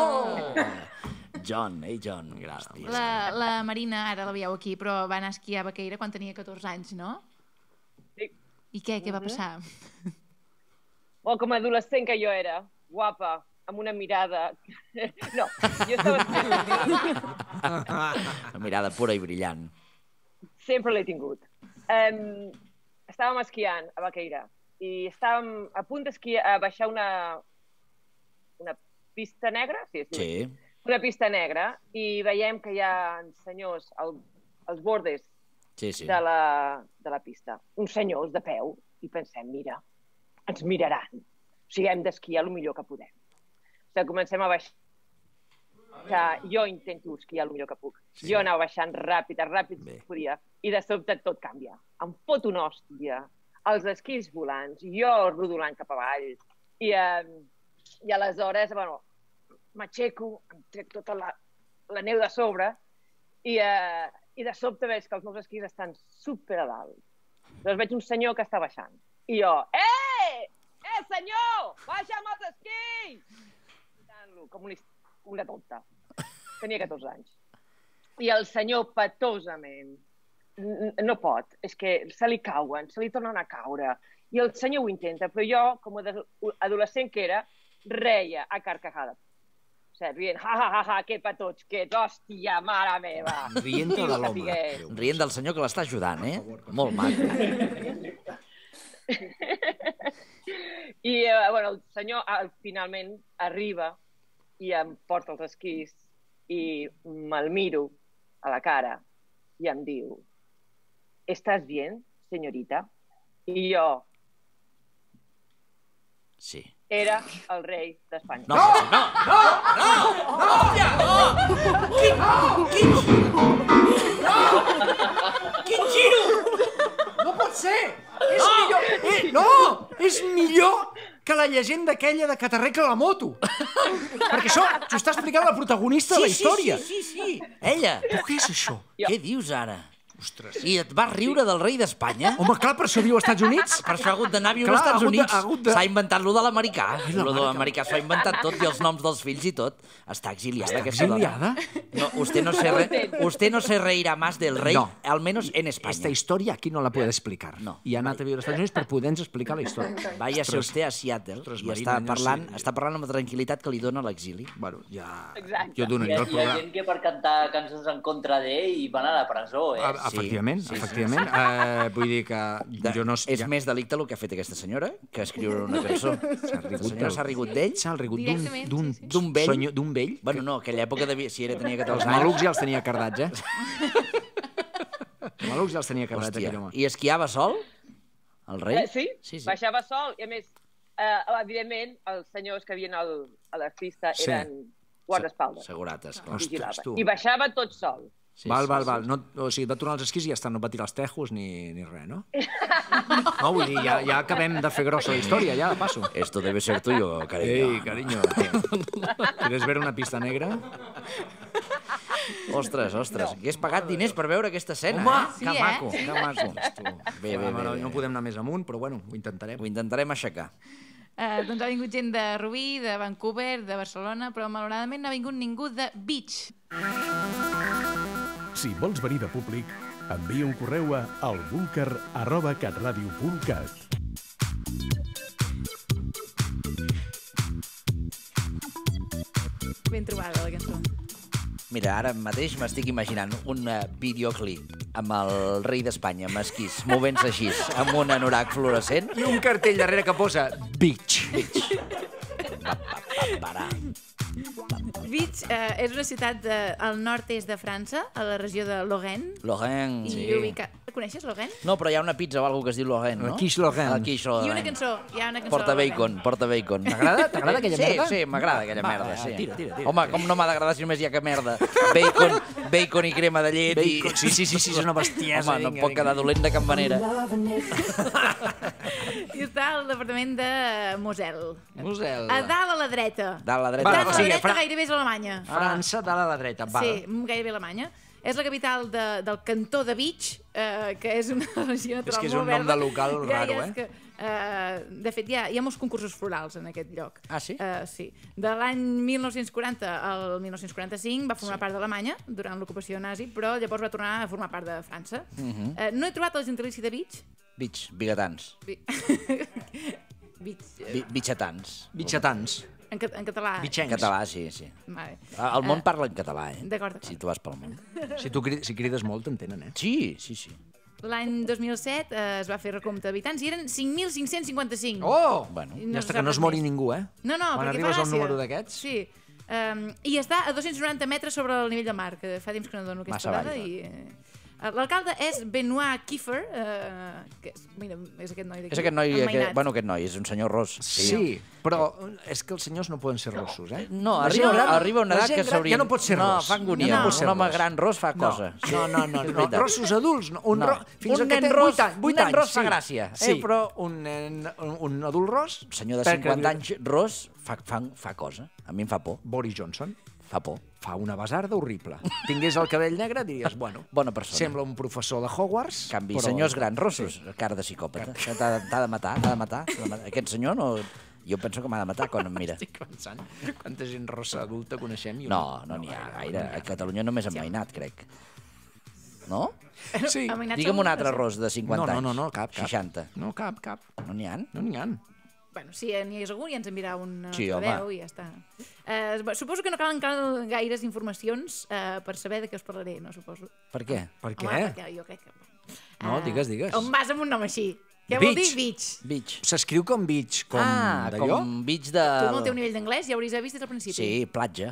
Speaker 4: John, John. Gràcies.
Speaker 8: La Marina, ara la veieu aquí, però va anar a esquiar a Baqueira quan tenia 14 anys, no?
Speaker 7: Sí.
Speaker 8: I què va passar?
Speaker 7: Oh, com a adolescent que jo era, guapa, amb una mirada... No, jo estava...
Speaker 4: Una mirada pura i brillant.
Speaker 7: Sempre l'he tingut. Estàvem esquiant a Baqueira i estàvem a punt d'esquiar, a baixar una pista negra,
Speaker 4: Sí.
Speaker 7: Una pista negra, i veiem que hi ha senyors als bordes de la pista, uns senyors de peu, i pensem, mira, ens miraran. O sigui, hem d'esquiar el millor que podem. O sigui, comencem a baixar. Jo intento esquiar el millor que puc. Jo anava baixant ràpid que podia, i de sobte tot canvia. Em fot una hòstia, els esquís volants, jo rodolant cap avall, i aleshores, bueno, m'aixeco, em trec tota la neu de sobre, i de sobte veig que els meus esquís estan super a dalt. Llavors veig un senyor que està baixant. I jo, senyor, baixa amb els esquís! Com una tonta. Tenia 14 anys. I el senyor, patosament, no pot. És que se li cauen, se li tornen a caure. I el senyor ho intenta, però jo, com a adolescent que era, reia a carcajada. O sigui, rient, que patots que ets, hòstia, mare meva.
Speaker 5: Rient de l'home.
Speaker 4: Rient del senyor que l'està ajudant, Molt maco.
Speaker 7: I, el senyor finalment arriba i em porta els esquís i me'l miro a la cara i em diu: ¿Estás bien, señorita? I jo...
Speaker 4: Sí.
Speaker 7: Era el rei d'Espanya.
Speaker 4: No!
Speaker 5: Quin giro! No pot ser! És millor... No! És millor que la llegenda aquella de que t'arregla la moto. Perquè això s'ho està explicant la protagonista de la història.
Speaker 4: Sí. Ella.
Speaker 5: Però què és això?
Speaker 4: Què dius ara? Ostres. I et vas riure del rei d'Espanya?
Speaker 5: Home, clar, per això viu als Estats Units.
Speaker 4: Per això ha hagut d'anar a viure als Estats Units. S'ha inventat lo de l'americà. Lo de l'americà s'ho ha inventat tot, i els noms dels fills i tot. Està exiliada, aquesta dona. No, usted no se reirá más del rey, al menos en España.
Speaker 5: Esta historia aquí no la puede explicar.
Speaker 4: No.
Speaker 5: I ha anat a viure als Estats Units per poder-nos explicar la història.
Speaker 4: Váyase usted a Seattle i està parlant amb tranquil·litat que li dona l'exili.
Speaker 5: Bueno, ja...
Speaker 7: Exacte.
Speaker 5: Jo donaria el programa.
Speaker 9: Hi ha gent que per cantar cançons en contra d'ell i van a la presó,
Speaker 5: Efectivament. Vull dir que jo no...
Speaker 4: És més delicte el que ha fet aquesta senyora que escriure una cançó. La senyora s'ha rigut d'ell?
Speaker 5: S'ha rigut d'un vell? D'un vell?
Speaker 4: Bueno, no, aquella època si tenia 14 anys.
Speaker 5: Els malucs ja els tenia cardats, Els malucs ja els tenia cardats, aquell home.
Speaker 4: I esquiava sol? El rei?
Speaker 7: Sí, baixava sol. I a més, evidentment, els senyors que havien a la pista eren guardaespaldes.
Speaker 4: Segurates.
Speaker 7: I baixava tot sol.
Speaker 5: Val. No, o sigui, va tornar als esquís i ja està, no va tirar els tejos ni res, no? No, vull dir, ja acabem de fer grossa la història, ja, de passo.
Speaker 4: Esto debe ser tuyo, cariño.
Speaker 5: Ei, cariño. ¿Quieres ver una pista negra?
Speaker 4: Ostres, hagués pagat diners per veure aquesta escena.
Speaker 5: Home,
Speaker 4: que maco. Bé.
Speaker 5: No podem anar més amunt, però bueno, ho intentarem.
Speaker 4: Ho intentarem aixecar.
Speaker 8: Doncs ha vingut gent de Rubí, de Vancouver, de Barcelona, però malauradament no ha vingut ningú de Beach.
Speaker 10: Si vols venir de públic, envia un correu a albunker@catradio.cat.
Speaker 8: Ben trobada, la cançó.
Speaker 4: Mira, ara mateix m'estic imaginant un videoclip amb el rei d'Espanya, amb esquís, movent-se així, amb un anorac fluorescent.
Speaker 5: I un cartell darrere que posa Beach.
Speaker 8: Beach és una ciutat al nord-est de França, a la regió de Lorraine.
Speaker 4: Lorraine, sí.
Speaker 8: Coneixes Lorraine?
Speaker 4: No, però hi ha una pizza o alguna que es diu Lorraine, no?
Speaker 5: Quiche Lorraine.
Speaker 8: I una cançó.
Speaker 4: Porta bacon.
Speaker 5: T'agrada aquella merda?
Speaker 4: Sí, m'agrada aquella merda, sí.
Speaker 5: Tira.
Speaker 4: Home, com no m'ha d'agradar si només hi ha que merda? Bacon i crema de llet i...
Speaker 5: Sí, és una bestiesa.
Speaker 4: Home, no pot quedar dolent de cap manera.
Speaker 8: I està al departament de Mosel.
Speaker 5: A
Speaker 8: dalt a la dreta.
Speaker 4: Dalt a la dreta.
Speaker 8: Dalt a la dreta gairebé és Alemanya.
Speaker 5: França, dalt a la dreta.
Speaker 8: Sí, gairebé Alemanya. És la capital del cantó de Beach, que és una regió natural molt verda.
Speaker 5: És que és un nom de local raro,
Speaker 8: De fet, hi ha molts concursos florals en aquest lloc.
Speaker 4: Ah, sí?
Speaker 8: Sí. De l'any 1940 al 1945 va formar part d'Alemanya durant l'ocupació nazi, però llavors va tornar a formar part de França. No he trobat el gentilici de Beach.
Speaker 4: Beach, bigatans. Bitxatans.
Speaker 8: En català.
Speaker 4: En català, sí. Vale. El món parla en català,
Speaker 8: D'acord.
Speaker 4: Si tu vas pel món.
Speaker 5: Si crides molt, t'entenen,
Speaker 4: Sí.
Speaker 8: L'any 2007 es va fer recompte d'habitants i eren 5.555.
Speaker 5: Oh! Bueno, ja està, que no es mori ningú,
Speaker 8: No,
Speaker 5: quan arribes a un número d'aquests...
Speaker 8: Sí. I està a 290 metres sobre el nivell del mar, que fa temps que no dono aquesta dada. L'alcalde és Benoit Kiefer, que és aquest noi d'aquí.
Speaker 4: És aquest noi, aquest noi, és un senyor ros.
Speaker 5: Sí, però és que els senyors no poden ser rossos,
Speaker 4: No, arriba una edat que s'hauria...
Speaker 5: Ja no pot ser ros.
Speaker 4: No, fa angúnia. Un home gran ros fa cosa.
Speaker 5: No, rossos adults, fins
Speaker 4: a que té 8 anys. Un nen ros fa gràcia.
Speaker 5: Sí, però un adult ros...
Speaker 4: Senyor de 50 anys ros fa cosa. A mi em fa por.
Speaker 5: Boris Johnson
Speaker 4: fa por.
Speaker 5: Fa una basarda horrible. Tingués el cabell negre, diries,
Speaker 4: bona persona.
Speaker 5: Sembla un professor de Hogwarts.
Speaker 4: Canvi, senyors grans rossos, cara de psicòpata. T'ha de matar. Aquest senyor no... Jo penso que m'ha de matar quan em mira.
Speaker 5: Estic pensant quanta gent rossa adulta coneixem.
Speaker 4: No n'hi ha gaire. A Catalunya només en Mainat, crec. No?
Speaker 5: Sí.
Speaker 4: Digue'm un altre ros de 50 anys.
Speaker 5: No, cap.
Speaker 4: 60.
Speaker 5: No, cap.
Speaker 4: No n'hi ha?
Speaker 5: No n'hi ha.
Speaker 8: Bueno, si n'hi hagués algú, ja ens enviarà una
Speaker 4: veu
Speaker 8: i ja està. Suposo que no calen gaires informacions per saber de què us parlaré, no suposo.
Speaker 4: Per què?
Speaker 5: Per què?
Speaker 8: Home, perquè jo crec que...
Speaker 5: No, digues.
Speaker 8: On vas amb un nom així? Què vol dir beach?
Speaker 5: S'escriu com beach, com d'allò?
Speaker 4: Com beach de...
Speaker 8: Tu amb el teu nivell d'anglès ja hauries vist des del principi.
Speaker 4: Sí, platja.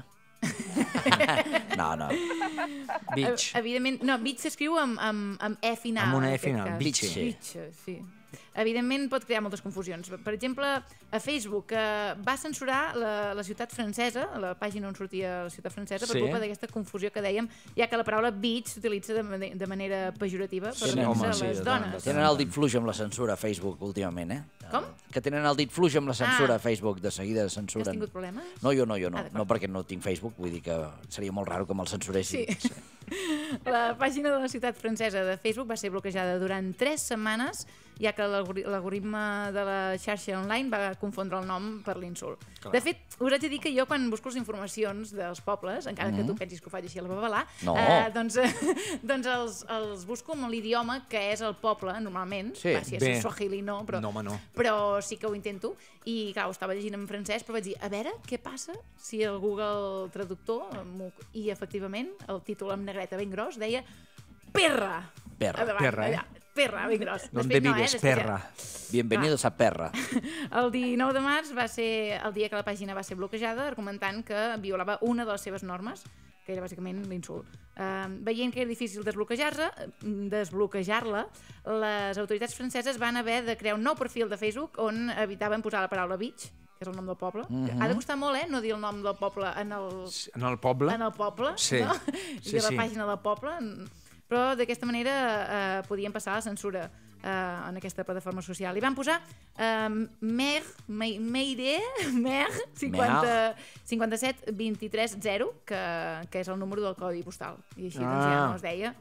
Speaker 4: No.
Speaker 5: Beach.
Speaker 8: Evidentment, no, beach s'escriu amb E final.
Speaker 5: Amb una E final, beach.
Speaker 8: Beach, sí. Evidentment pot crear moltes confusions. Per exemple, a Facebook va censurar la ciutat francesa, la pàgina on sortia la ciutat francesa, per culpa d'aquesta confusió que dèiem, ja que la paraula beach s'utilitza de manera pejorativa per referir-se a les dones.
Speaker 4: Tenen el dit fluix amb la censura a Facebook últimament,
Speaker 8: Com?
Speaker 4: Que tenen el dit fluix amb la censura a Facebook, de seguida censuren.
Speaker 8: Has tingut problemes?
Speaker 4: No, jo no. No, perquè no tinc Facebook, vull dir que seria molt raro que me'l censuressin.
Speaker 8: Sí. La pàgina de la ciutat francesa de Facebook va ser bloquejada durant 3 setmanes, ja que l'algoritme de la xarxa online va confondre el nom per l'insult. De fet, us haig de dir que jo quan busco les informacions dels pobles, encara que tu pensis que ho faig així a la babalà, doncs els busco amb l'idioma que és el poble, normalment. Si és el Swahili no, però sí que ho intento. I clar, ho estava llegint en francès, però vaig dir, a veure què passa si el Google Traductor, i efectivament el títol en negreta ben gros, deia Perra. Perra, ben gros.
Speaker 5: ¿Dónde vives, perra?
Speaker 4: Bienvenidos a Perra.
Speaker 8: El 19 de març va ser el dia que la pàgina va ser bloquejada, argumentant que violava una de les seves normes, que era bàsicament l'insult. Veient que era difícil desbloquejar-la, les autoritats franceses van haver de crear un nou perfil de Facebook on evitaven posar la paraula beach, que és el nom del poble. Ha de costar molt, no dir el nom del poble en el poble.
Speaker 5: Sí.
Speaker 8: No? I a la pàgina del poble. Però d'aquesta manera podien passar la censura en aquesta plataforma social. I van posar Mer 57230, que és el número del codi postal. I així doncs ja no es deia.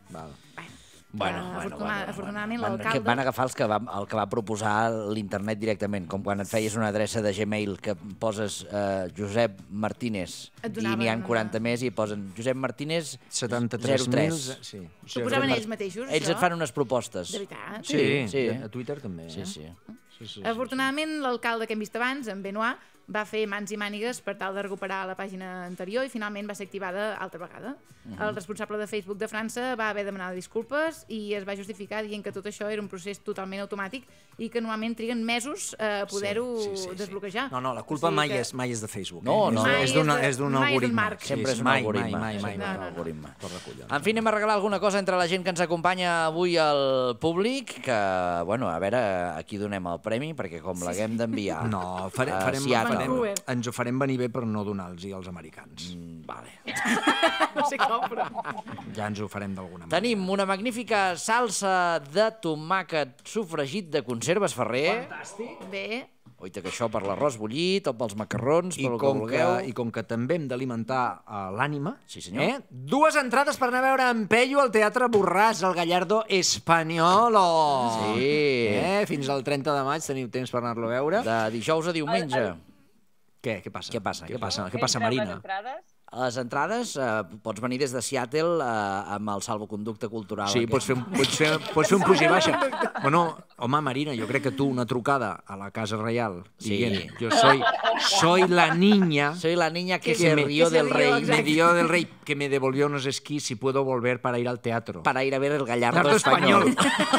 Speaker 8: Afortunadament l'alcalde...
Speaker 4: Van agafar el que va proposar l'internet directament, com quan et feies una adreça de Gmail que poses Josep Martínez i n'hi ha 40 més i posen Josep Martínez
Speaker 5: 73.003.
Speaker 8: Ho posaven ells mateixos, això?
Speaker 4: Ells et fan unes propostes.
Speaker 8: De veritat?
Speaker 5: Sí, a Twitter també.
Speaker 8: Afortunadament l'alcalde que hem vist abans, en Benoit, va fer mans i mànigues per tal de recuperar la pàgina anterior i finalment va ser activada altra vegada. El responsable de Facebook de França va haver de demanar disculpes i es va justificar dient que tot això era un procés totalment automàtic i que normalment triguen mesos a poder-ho desbloquejar.
Speaker 5: No, la culpa mai és de Facebook.
Speaker 4: No.
Speaker 5: És d'un algoritme.
Speaker 4: Sempre és un algoritme. En fi, anem a regalar alguna cosa entre la gent que ens acompanya avui al públic, que, bueno, a veure a qui donem el premi, perquè com l'haguem d'enviar
Speaker 5: a
Speaker 4: Seattle...
Speaker 5: Ens ho farem venir bé per no donar-los-hi als americans.
Speaker 4: Vale.
Speaker 8: No sé com, però...
Speaker 5: Ja ens ho farem d'alguna manera.
Speaker 4: Tenim una magnífica salsa de tomàquet sofregit de conserves Ferrer.
Speaker 5: Fantàstic.
Speaker 8: Bé.
Speaker 4: Oita que això per l'arròs bullit o pels macarrons, pel que vulgueu.
Speaker 5: I com que també hem d'alimentar l'ànima,
Speaker 4: sí, senyor.
Speaker 5: 2 entrades per anar a veure en Pello al Teatre Borràs, al Gallardo Españolo.
Speaker 4: Sí.
Speaker 5: Fins al 30 de maig teniu temps per anar-lo a veure.
Speaker 4: De dijous a diumenge.
Speaker 5: Què passa, Marina?
Speaker 4: Les entrades pots venir des de Seattle amb el salvoconducte cultural.
Speaker 5: Sí, pots fer un puig i baixa. Bueno, home, Marina, jo crec que tu una trucada a la Casa Reial dient, yo soy la niña...
Speaker 4: Soy la niña que se rió del rey.
Speaker 5: Me dio del rey, que me devolvió unos esquís y puedo volver para ir al teatro.
Speaker 4: Para ir a ver el Gallardo Español.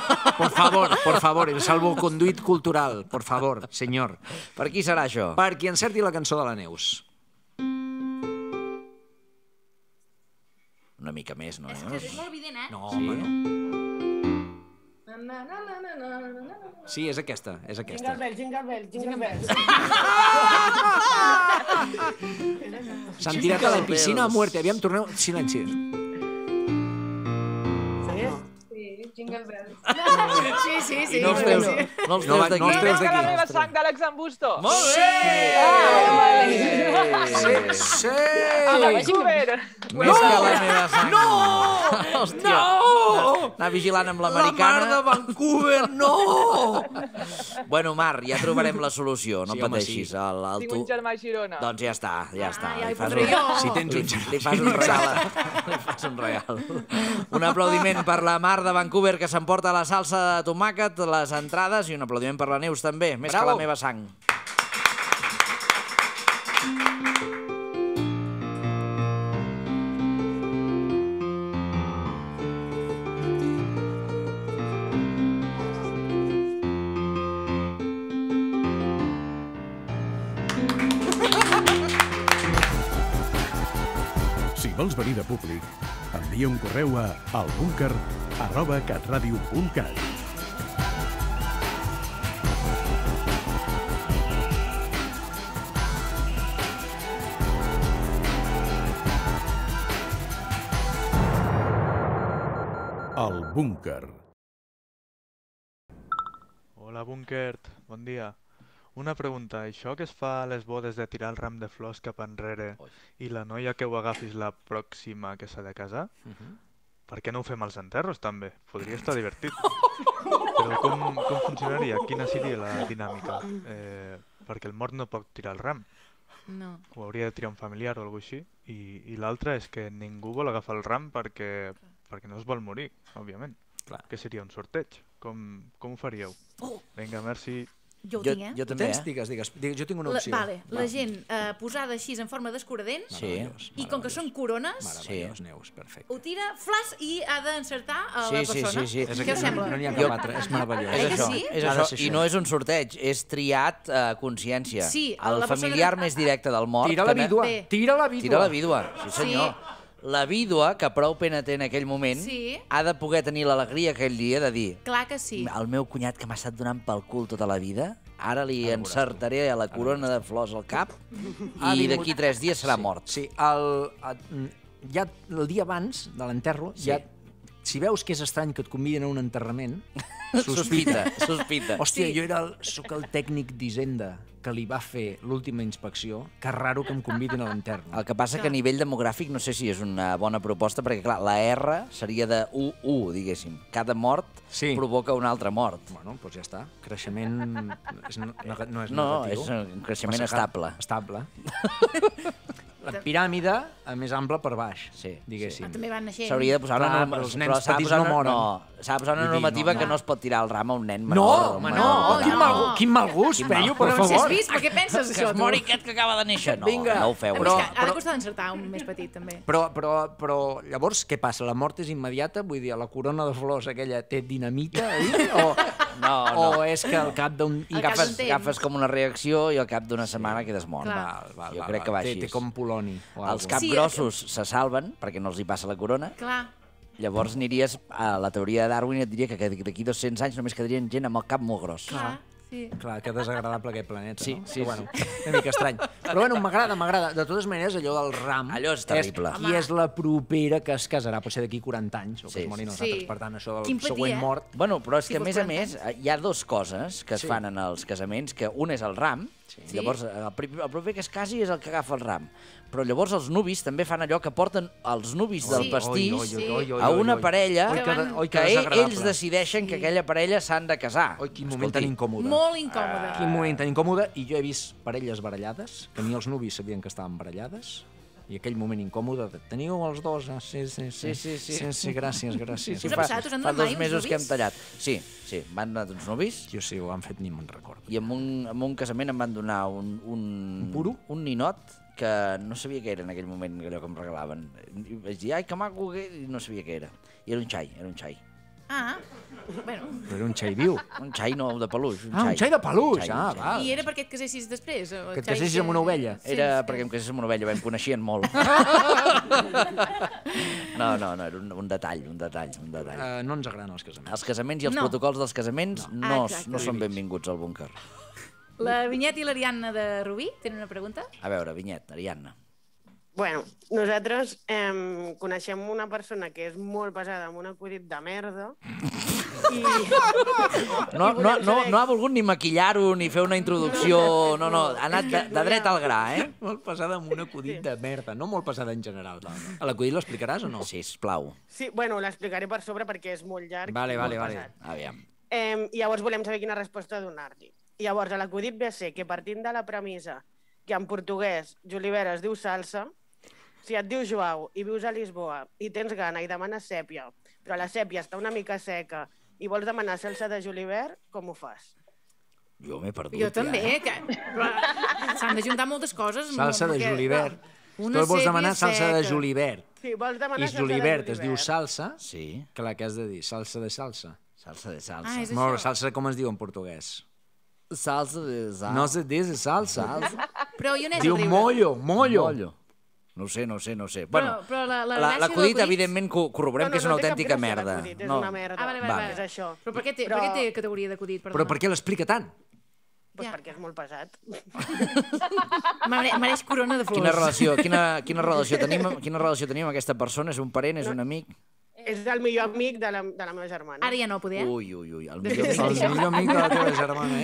Speaker 5: Por favor, el salvoconduit cultural, por favor, senyor.
Speaker 4: Per qui serà això?
Speaker 5: Per qui encerti la cançó de la Neus.
Speaker 4: Una mica més, no?
Speaker 8: És molt evident,
Speaker 5: No, home, no. Sí, és aquesta.
Speaker 2: Jingle bells.
Speaker 5: S'han tirat a la piscina a muerte. Aviam, torneu... Silenci.
Speaker 2: Sí, jingle bells.
Speaker 8: Sí. Sí,
Speaker 4: no els treus d'aquí.
Speaker 11: No els treus
Speaker 7: que la meva sang d'Àlex Ambusto.
Speaker 4: Molt bé!
Speaker 5: Sí!
Speaker 7: A la Vancouver.
Speaker 4: Més que la meva sang.
Speaker 5: No!
Speaker 4: Hòstia, anar vigilant amb
Speaker 5: La
Speaker 4: l'americana.
Speaker 5: mar de Vancouver, no!
Speaker 4: Bueno, Mar, ja trobarem la solució, no
Speaker 5: Sí, home,
Speaker 4: pateixis.
Speaker 5: sí.
Speaker 7: Tinc un germà a Girona.
Speaker 4: Doncs ja està.
Speaker 8: ja
Speaker 4: Li
Speaker 8: hi
Speaker 4: fas
Speaker 8: podré jo.
Speaker 5: Si tens un
Speaker 4: li fas un regal. Li fas un regal. Un aplaudiment per la Mar de Vancouver, que s'emporta la salsa de tomàquet, les entrades, i un aplaudiment per la Neus també, més que la meva sang.
Speaker 10: Si vols venir de públic, envia un correu a albunker@catradio.cat. El búnquer.
Speaker 12: Hola, Bunkert. Bon dia. Una pregunta. Això que es fa a les bodes de tirar el ram de flors cap enrere i la noia que ho agafis la pròxima que s'ha de casar, per què no ho fem als enterros, també? Podria estar divertit. Però com funcionaria? Quina seria la dinàmica? Perquè el mort no pot tirar el ram.
Speaker 8: No.
Speaker 12: Ho hauria de tirar un familiar o alguna cosa així. I l'altre és que ningú vol agafar el ram perquè no es vol morir, òbviament. Que seria un sorteig. Com ho faríeu? Vinga, merci.
Speaker 8: Jo ho tinc, eh?
Speaker 4: Jo també,
Speaker 5: Digues. Jo tinc una opció.
Speaker 8: La gent posada així en forma d'escuradents, i com que són corones,
Speaker 5: Meravellós, Neus, perfecte.
Speaker 8: ho tira, flash, i ha d'encertar a la persona.
Speaker 4: Sí.
Speaker 8: Què us sembla?
Speaker 5: No n'hi ha cap altre, és meravellós.
Speaker 4: És això,
Speaker 8: sí?
Speaker 4: és això. I no és un sorteig, és triat a consciència.
Speaker 8: Sí,
Speaker 4: el
Speaker 8: la persona
Speaker 4: familiar
Speaker 8: que-
Speaker 4: més directe del mort.
Speaker 5: Tira la
Speaker 4: que
Speaker 5: vídua,
Speaker 8: Bé.
Speaker 5: tira la vídua.
Speaker 4: Tira la vídua, sí senyor. La vídua, que prou pena té en aquell moment,
Speaker 8: Sí.
Speaker 4: ha de poder tenir l'alegria aquell dia de dir:
Speaker 8: Clar que sí.
Speaker 4: el meu cunyat que m'ha estat donant pel cul tota la vida, ara li encertaré a la corona de flors al cap i d'aquí 3 dies serà mort.
Speaker 5: Sí, ja el dia abans de l'enterro, ja, si veus que és estrany que et convidin a un enterrament,
Speaker 4: Sospita.
Speaker 5: Hòstia, jo sóc el tècnic d'Hisenda que li va fer l'última inspecció, que raro que em convidin a l'enterro.
Speaker 4: El que passa que a nivell demogràfic no sé si és una bona proposta, perquè clar, la R seria de 1, diguéssim. Cada mort provoca una altra mort.
Speaker 5: Bueno, doncs ja està. Creixement no és negatiu.
Speaker 4: No, és un creixement estable.
Speaker 5: Estable. La piràmide més ampla per baix, diguéssim.
Speaker 8: També van naixent.
Speaker 4: S'hauria de posar una...
Speaker 5: Clar, els nens petits no moren.
Speaker 4: S'ha de posar una normativa que no es pot tirar el ram a un nen menor.
Speaker 5: No, home, no. Quin mal gust, Peyu, per favor.
Speaker 8: Si has vist, per què penses
Speaker 4: Que
Speaker 8: això,
Speaker 4: es mori aquest que acaba de néixer. No,
Speaker 5: Vinga.
Speaker 4: no ho feu.
Speaker 8: Ha de costar d'encertar un més petit, també.
Speaker 5: Però llavors què passa? La mort és immediata? Vull dir, la corona de flors aquella té dinamita ahí?
Speaker 4: No.
Speaker 5: O és que al cap d'un...
Speaker 4: Agafes com una reacció i al cap d'una setmana quedes mort. Jo crec que va així.
Speaker 5: Té com poloni.
Speaker 4: Els capgrossos se salven perquè no els hi passa la corona.
Speaker 8: Clar.
Speaker 4: Llavors aniries a la teoria de Darwin i et diria que d'aquí 200 anys només quedarien gent amb el cap molt gros.
Speaker 5: Clar, que desagradable aquest planeta, no?
Speaker 4: Sí.
Speaker 5: Bueno, una mica estrany. Però bueno, m'agrada. De totes maneres, allò del ram...
Speaker 4: Allò és terrible.
Speaker 5: Qui és la propera que es casarà? Pot ser d'aquí 40 anys, o que es morin els altres. Per tant, això del següent mort...
Speaker 4: Bueno, però és que, a més, hi ha 2 coses que es fan en els casaments, que un és el ram, llavors el proper que es casi és el que agafa el ram. Però llavors els nuvis també fan allò que porten els nuvis del pastís a una parella que ells decideixen que aquella parella s'han de casar.
Speaker 5: Quin moment tan incòmode.
Speaker 8: Molt incòmode.
Speaker 5: Quin moment tan incòmode. I jo he vist parelles barallades, que ni els nuvis sabien que estaven barallades, i aquell moment incòmode de teniu els dos? Sí, gràcies.
Speaker 8: Us ha passat? Us han
Speaker 4: Fa
Speaker 8: donat
Speaker 4: 2
Speaker 8: mai
Speaker 4: mesos
Speaker 8: uns
Speaker 4: que hem
Speaker 8: nuvis?
Speaker 4: tallat. Sí, m'han donat uns nuvis.
Speaker 5: Jo sí, ho han fet, ni me'n recordo.
Speaker 4: I en un casament em van donar un
Speaker 5: puro?
Speaker 4: Un ninot que no sabia què era en aquell moment, allò que em regalaven. I vaig dir, ai, que maco, i no sabia què era. I era un xai.
Speaker 8: Ah, bueno.
Speaker 5: Però era un xai viu.
Speaker 4: Un xai no de peluix.
Speaker 5: Un xai de peluix, val.
Speaker 8: I era perquè et casessis després?
Speaker 5: Que et casessis amb una ovella?
Speaker 4: Era perquè em casessis amb una ovella, vam coneixien molt. No, era un detall.
Speaker 5: No ens agraden els casaments.
Speaker 4: Els casaments i els protocols dels casaments no són benvinguts al búnquer.
Speaker 8: La Vinyet i l'Ariadna de Rubí tenen una pregunta?
Speaker 4: A veure, Vinyet, Ariadna.
Speaker 13: Bueno, nosaltres coneixem una persona que és molt pesada amb un acudit de merda
Speaker 4: No ha volgut ni maquillar-ho, ni fer una introducció... No, ha anat de dret al gra, eh?
Speaker 5: Molt passada amb un acudit de merda, no molt passada en general. L'acudit l'explicaràs o no?
Speaker 4: Sí, sisplau.
Speaker 11: Sí, bueno, l'explicaré per sobre perquè és molt llarg.
Speaker 5: Vale.
Speaker 4: Aviam.
Speaker 11: Llavors volem saber quina resposta donar-li. Llavors, l'acudit ve a ser que partint de la premissa que en portuguès julivert es diu salsa, si et dius Joao i vius a Lisboa i tens gana i demanes sèpia, però la sèpia està una mica seca i vols demanar salsa de julivert, com ho fas?
Speaker 4: Jo m'he perdut.
Speaker 8: Jo també, que... s'han de juntar moltes coses.
Speaker 5: Salsa de julivert. Tu vols demanar salsa de julivert.
Speaker 11: Sí, vols demanar salsa de
Speaker 5: julivert. Es diu salsa,
Speaker 4: sí.
Speaker 5: Que la que has de dir, salsa de salsa.
Speaker 4: Salsa de salsa.
Speaker 8: Ah, és això.
Speaker 5: Molt, salsa com es diu en portuguès?
Speaker 4: Salsa de salsa.
Speaker 5: No se dice salsa.
Speaker 8: Però jo n'he
Speaker 5: diu mollo.
Speaker 4: No sé. Bueno,
Speaker 8: però
Speaker 4: l'acudit, evidentment, corroborem que és una autèntica merda.
Speaker 11: És una merda.
Speaker 8: Vale.
Speaker 11: És això.
Speaker 8: Però per què té categoria d'acudit?
Speaker 5: Però per què l'explica tant?
Speaker 11: Pues perquè és molt pesat.
Speaker 8: Mereix corona de flors.
Speaker 4: Quina relació tenim amb aquesta persona? És un parent, és un amic?
Speaker 11: És el millor amic de la meva germana.
Speaker 8: Ara ja no poder.
Speaker 4: Ui, el millor
Speaker 5: amic de la teva germana,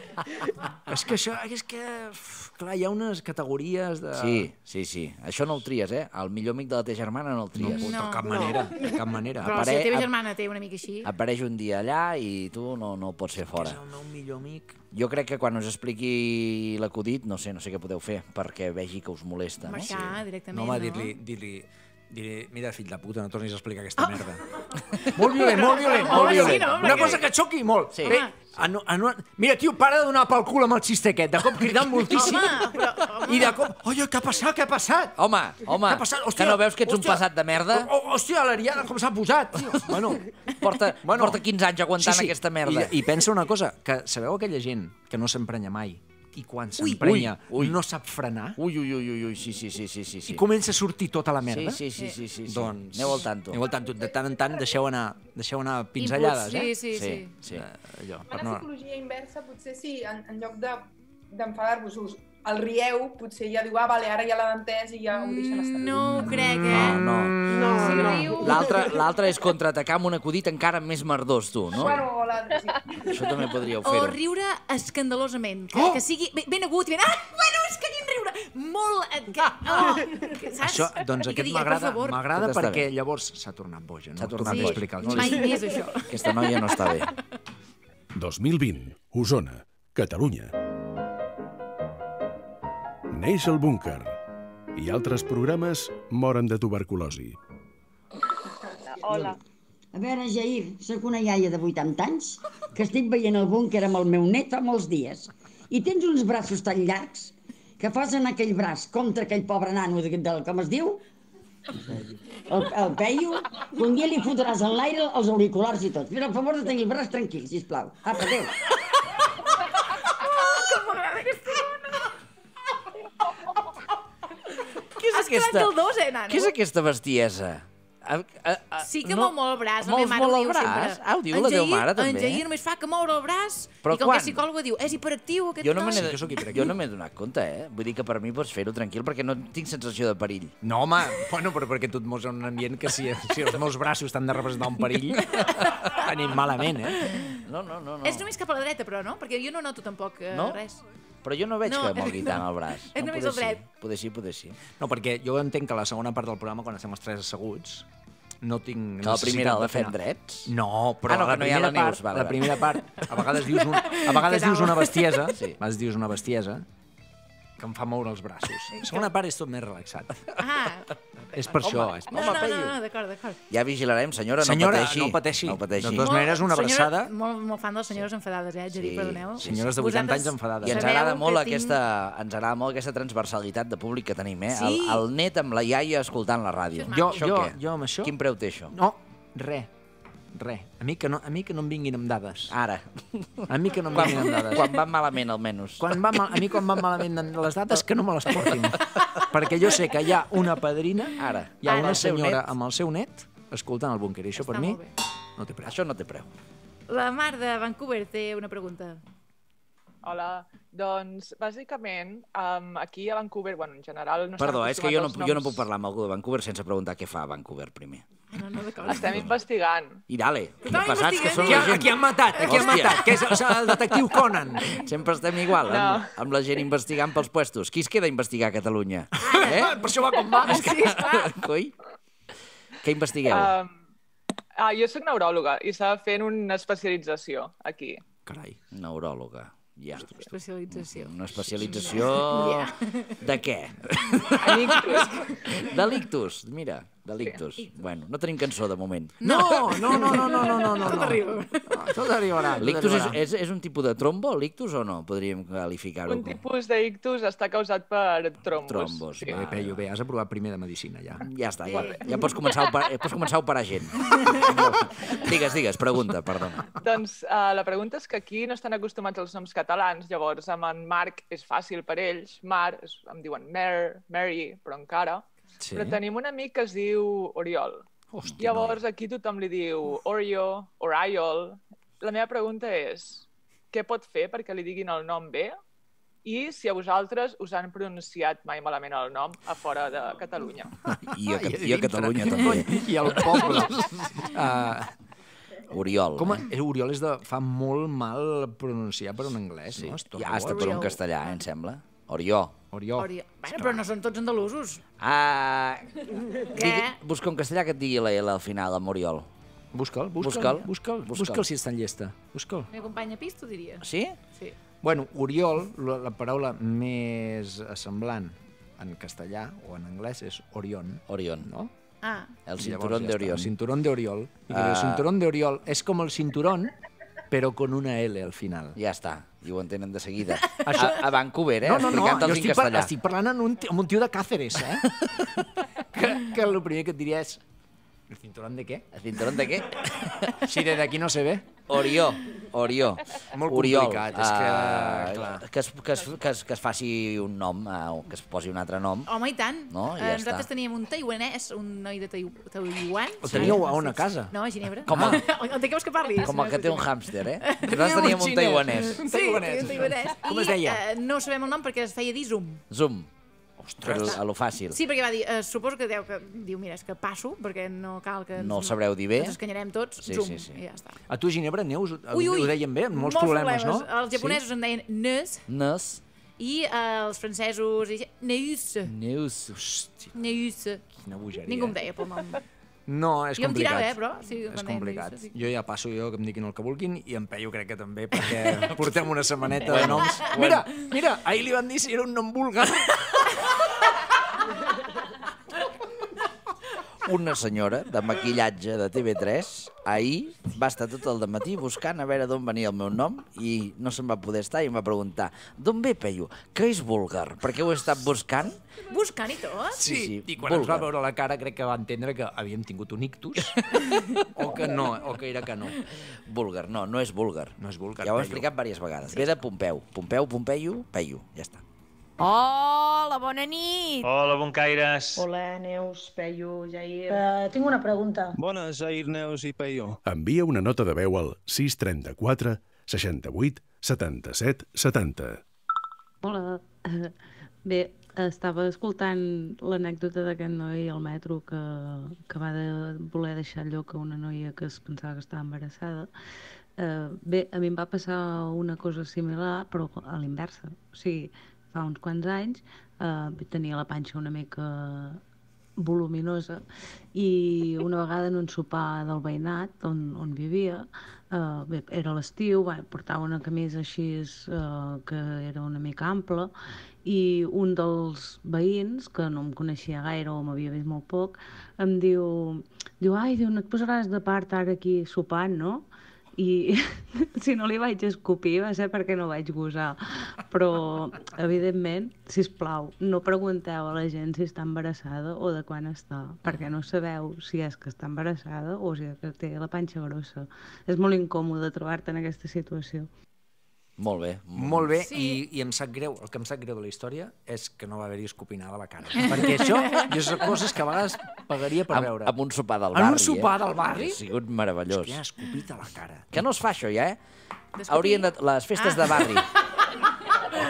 Speaker 5: És que això, clar, hi ha unes categories de...
Speaker 4: Sí. Això no el tries, El millor amic de la teva germana no el tries.
Speaker 5: No, de cap manera.
Speaker 8: Però si la teva germana té un amic així...
Speaker 4: Apareix un dia allà i tu no pots fer fora.
Speaker 5: És el meu millor amic.
Speaker 4: Jo crec que quan us expliqui l'acudit, no sé què podeu fer, perquè vegi que us molesta.
Speaker 8: Marxar directament,
Speaker 5: no? No, dir-li, mira, fill de puta, no tornis a explicar aquesta merda. Molt violent. Una cosa que xoqui molt.
Speaker 4: Sí.
Speaker 5: Mira, tio, para de donar pel cul amb el xiste aquest. De cop cridant moltíssim. I de cop... Oi, què ha passat?
Speaker 4: Home, que no veus que ets un passat de merda?
Speaker 5: Hòstia, l'Ariana com s'ha posat, tio. Bueno,
Speaker 4: porta 15 anys aguantant aquesta merda.
Speaker 5: I pensa una cosa, que sabeu aquella gent que no s'emprenya mai? I quan s'emprenya no sap frenar.
Speaker 4: Ui, sí.
Speaker 5: I comença a sortir tota la merda.
Speaker 4: Sí.
Speaker 5: Doncs
Speaker 4: aneu al tanto.
Speaker 5: De tant en tant deixeu anar pinzellades,
Speaker 8: Sí.
Speaker 5: Allò,
Speaker 13: Una psicologia inversa, potser sí, en lloc d'enfadar-vos, el rieu, potser ja diu, vale, ara ja l'ha entès i ja ho deixen estar.
Speaker 8: No ho crec,
Speaker 4: No.
Speaker 8: No.
Speaker 4: L'altre és contraatacar amb un acudit encara més merdós, tu, no?
Speaker 13: Bueno, o l'altre, sí.
Speaker 4: Això també podríeu fer-ho.
Speaker 8: O riure escandalosament, que sigui ben agut i ben... Bueno, és que quin riure! Molt... Saps?
Speaker 5: Això, doncs aquest m'agrada perquè llavors s'ha tornat boja, no?
Speaker 4: S'ha tornat boja.
Speaker 8: Mai més això.
Speaker 4: Aquesta noia no està bé.
Speaker 10: 2020, Osona, Catalunya. Neix el búnquer i altres programes moren de tuberculosi.
Speaker 7: Hola.
Speaker 14: A veure, Jair, sóc una iaia de 80 anys que estic veient el búnquer amb el meu net fa molts dies. I tens uns braços tan llargs que posen aquell braç contra aquell pobre nano com es diu? El Peyu, que un dia li fotràs en l'aire els auriculars i tot. Fes el favor de tenir el braç tranquil, sisplau. Apa, adéu.
Speaker 4: Què és aquesta bestiesa?
Speaker 8: Sí que mou molt el braç, la
Speaker 4: meva
Speaker 8: mare ho diu sempre.
Speaker 4: Ah, ho diu la teva mare, també?
Speaker 8: En Jair només fa que moure el braç i com que és psicòloga diu, és hiperactiu aquest noi.
Speaker 4: Jo no m'he donat compte, Vull dir que per mi pots fer-ho tranquil perquè no tinc sensació de perill.
Speaker 5: No, home, però perquè tu et mous en un ambient que si els meus braços t'han de representar un perill, anem malament,
Speaker 4: No.
Speaker 8: És només cap a la dreta, però, no? Perquè jo no noto tampoc res.
Speaker 4: Però jo no veig que mogui tant el braç.
Speaker 8: És només el dret.
Speaker 4: Poder sí.
Speaker 5: No, perquè jo entenc que la segona part del programa, quan estem els tres asseguts, no tinc...
Speaker 4: Que la primera la fem drets?
Speaker 5: No, però
Speaker 4: la
Speaker 5: primera part, a vegades dius una bestiesa, dius una bestiesa, que em fa moure els braços. La segona part és tot més relaxat. És per això.
Speaker 8: No, d'acord.
Speaker 4: Ja vigilarem, senyora,
Speaker 5: no pateixi. De totes maneres, una abraçada...
Speaker 8: Molt fan de les senyores enfadades, Jair, perdoneu.
Speaker 5: Senyores de 80 anys enfadades.
Speaker 4: I ens agrada molt aquesta transversalitat de públic que tenim, El net amb la iaia escoltant la ràdio.
Speaker 5: Jo amb això...
Speaker 4: Quin preu té això?
Speaker 5: No, res. A mi que no em vinguin amb dades.
Speaker 4: Ara.
Speaker 5: A mi que no em vinguin amb dades.
Speaker 4: Quan van malament, almenys.
Speaker 5: A mi quan van malament les dades, que no me les portin. Perquè jo sé que hi ha una padrina, hi ha una senyora amb el seu net escoltant el búnquer. I això per mi no té preu.
Speaker 4: Això no té preu.
Speaker 8: La Mar de Vancouver té una pregunta.
Speaker 15: Hola, doncs, bàsicament, aquí a Vancouver, bueno, en general...
Speaker 4: Perdó, és que jo no puc parlar amb algú de Vancouver sense preguntar què fa a Vancouver primer.
Speaker 15: Estem investigant.
Speaker 4: I dale, que pesats que són
Speaker 5: Qui
Speaker 4: la gent.
Speaker 5: han matat? Qui han matat? Que és el detectiu Conan.
Speaker 4: Sempre estem igual, amb la gent investigant pels puestos. Qui es queda a investigar a Catalunya?
Speaker 5: Per això va com va.
Speaker 8: Sí, esclar.
Speaker 4: Coi? Què investigueu?
Speaker 15: Jo soc neuròloga i estava fent una especialització aquí.
Speaker 4: Carai, neuròloga. Ja.
Speaker 8: Especialització.
Speaker 4: Una especialització... De què? De l'ictus. Mira, de l'ictus. Bueno, no tenim cançó de moment.
Speaker 5: No. Tot arriba. Tot arribarà.
Speaker 4: L'ictus és un tipus de trombo, l'ictus, o no? Podríem qualificar-ho.
Speaker 15: Un tipus d'ictus està causat per trombos.
Speaker 4: Sí.
Speaker 5: Bé, has aprovat primer de medicina, ja.
Speaker 4: Ja està, ja pots començar a operar gent. Digues, pregunta, perdona.
Speaker 15: Doncs la pregunta és que aquí no estan acostumats als noms catalans, llavors amb en Marc és fàcil per ells, em diuen Mary, però encara.
Speaker 4: Sí.
Speaker 15: Però tenim un amic que es diu Oriol.
Speaker 4: Hòstia,
Speaker 15: llavors aquí tothom li diu Orio, Oriol. La meva pregunta és, què pot fer perquè li diguin el nom bé? I si a vosaltres us han pronunciat mai malament el nom a fora de Catalunya.
Speaker 4: I a Catalunya també.
Speaker 5: I al poble.
Speaker 4: Oriol.
Speaker 5: Oriol fa molt mal pronunciar per un anglès, no?
Speaker 4: Ja està per un castellà, em sembla. Orió.
Speaker 8: Bueno, però no són tots andalusos.
Speaker 4: Busca un castellà que et digui la L al final, amb Oriol.
Speaker 5: Busca'l si està en llesta. Busca'l.
Speaker 8: La meva companya Pis, tu diries.
Speaker 4: Sí?
Speaker 8: Sí.
Speaker 5: Bueno, Oriol, la paraula més semblant en castellà o en anglès és Orión.
Speaker 4: Orión.
Speaker 5: No?
Speaker 4: El cinturón de Orión.
Speaker 5: El cinturón de Oriol. El cinturón de Oriol és com el cinturón, però con una L al final.
Speaker 4: Ja està, i ho entenen de seguida. A Vancouver,
Speaker 5: No,
Speaker 4: explicant-los en castellà.
Speaker 5: Estic parlant amb un tio de Cáceres, que el primer que et diria és... ¿El cinturón de què?
Speaker 4: ¿El cinturón de què?
Speaker 5: Sí, de aquí no se ve.
Speaker 4: Orió.
Speaker 5: Molt complicat, és que...
Speaker 4: Que es faci un nom, que es posi un altre nom.
Speaker 8: Home, i tant.
Speaker 4: No? Ja
Speaker 8: nosaltres teníem un taiwanès, un noi de Taiwan.
Speaker 5: El teníeu a on, a casa?
Speaker 8: No, a Ginebra. De què vols que parlis?
Speaker 4: Com el que té un hàmster, Nosaltres teníem un taiwanès.
Speaker 8: Sí, un taiwanès.
Speaker 5: Com es deia?
Speaker 8: No sabem el nom perquè es feia dir Zoom.
Speaker 4: Zoom. Però a lo fàcil.
Speaker 8: Sí, perquè va dir, suposo que diu, mira, és que passo, perquè no cal que...
Speaker 4: No el sabreu dir bé.
Speaker 8: Ens escanyarem tots, Zoom, i ja està.
Speaker 5: A tu a Ginebra, Neus, ho deien bé? Molts problemes, no?
Speaker 8: Els japonesos en deien Neus. I els francesos... Neus.
Speaker 5: Quina bogeria.
Speaker 8: Ningú em deia pel nom.
Speaker 5: No, és complicat.
Speaker 8: Jo em tirava, però...
Speaker 5: És complicat. Jo ja passo que em diguin el que vulguin i en Peyu crec que també, perquè portem una setmaneta de noms. Mira, ahir li van dir si era un nom búlgar.
Speaker 4: Una senyora de maquillatge de TV3 ahir va estar tot el dematí buscant a veure d'on venia el meu nom i no se'n va poder estar i em va preguntar d'on ve, Peyu? Que és búlgar? Per què ho he estat buscant?
Speaker 8: Buscant i tot?
Speaker 5: Sí. I quan ens va veure la cara crec que va entendre que havíem tingut un ictus o que no, o que era que no.
Speaker 4: Búlgar, no és búlgar.
Speaker 5: No és búlgar,
Speaker 4: ja ho he explicat diverses vegades. Ve de Pompeu. Peyu, ja està.
Speaker 16: Hola, bona nit!
Speaker 17: Hola, boncaires!
Speaker 18: Hola, Neus, Peyu, Jair... tinc una pregunta.
Speaker 17: Bones, Jair, Neus i Peyu.
Speaker 10: Envia una nota de veu al 634 68 77 70.
Speaker 19: Hola. Bé, estava escoltant l'anècdota d'aquest noi al metro que va voler deixar el lloc a una noia que es pensava que estava embarassada. Bé, a mi em va passar una cosa similar, però a l'inversa. O sigui, fa uns quants anys tenia la panxa una mica voluminosa i una vegada en un sopar del veïnat on vivia, era l'estiu, portava una camisa així que era una mica ampla i un dels veïns, que no em coneixia gaire o m'havia vist molt poc, em diu, no et posaràs de part ara aquí sopant, no? I si no li vaig escopir va ser perquè no vaig gosar. Però, evidentment, sisplau, no pregunteu a la gent si està embarassada o de quan està, perquè no sabeu si és que està embarassada o si és que té la panxa grossa. És molt incòmode trobar-te en aquesta situació.
Speaker 4: Molt bé.
Speaker 5: Molt bé, sí. I em sap greu, el que em sap greu de la història és que no va haver-hi escopinada a la cara. Perquè això és coses que a vegades pagaria per veure.
Speaker 4: Amb un sopar del barri.
Speaker 5: En un sopar del barri?
Speaker 4: Ha sigut meravellós.
Speaker 5: Hòstia, escopit a la cara.
Speaker 4: Que no es fa això ja, Haurien de... Les festes de barri.
Speaker 8: Pensava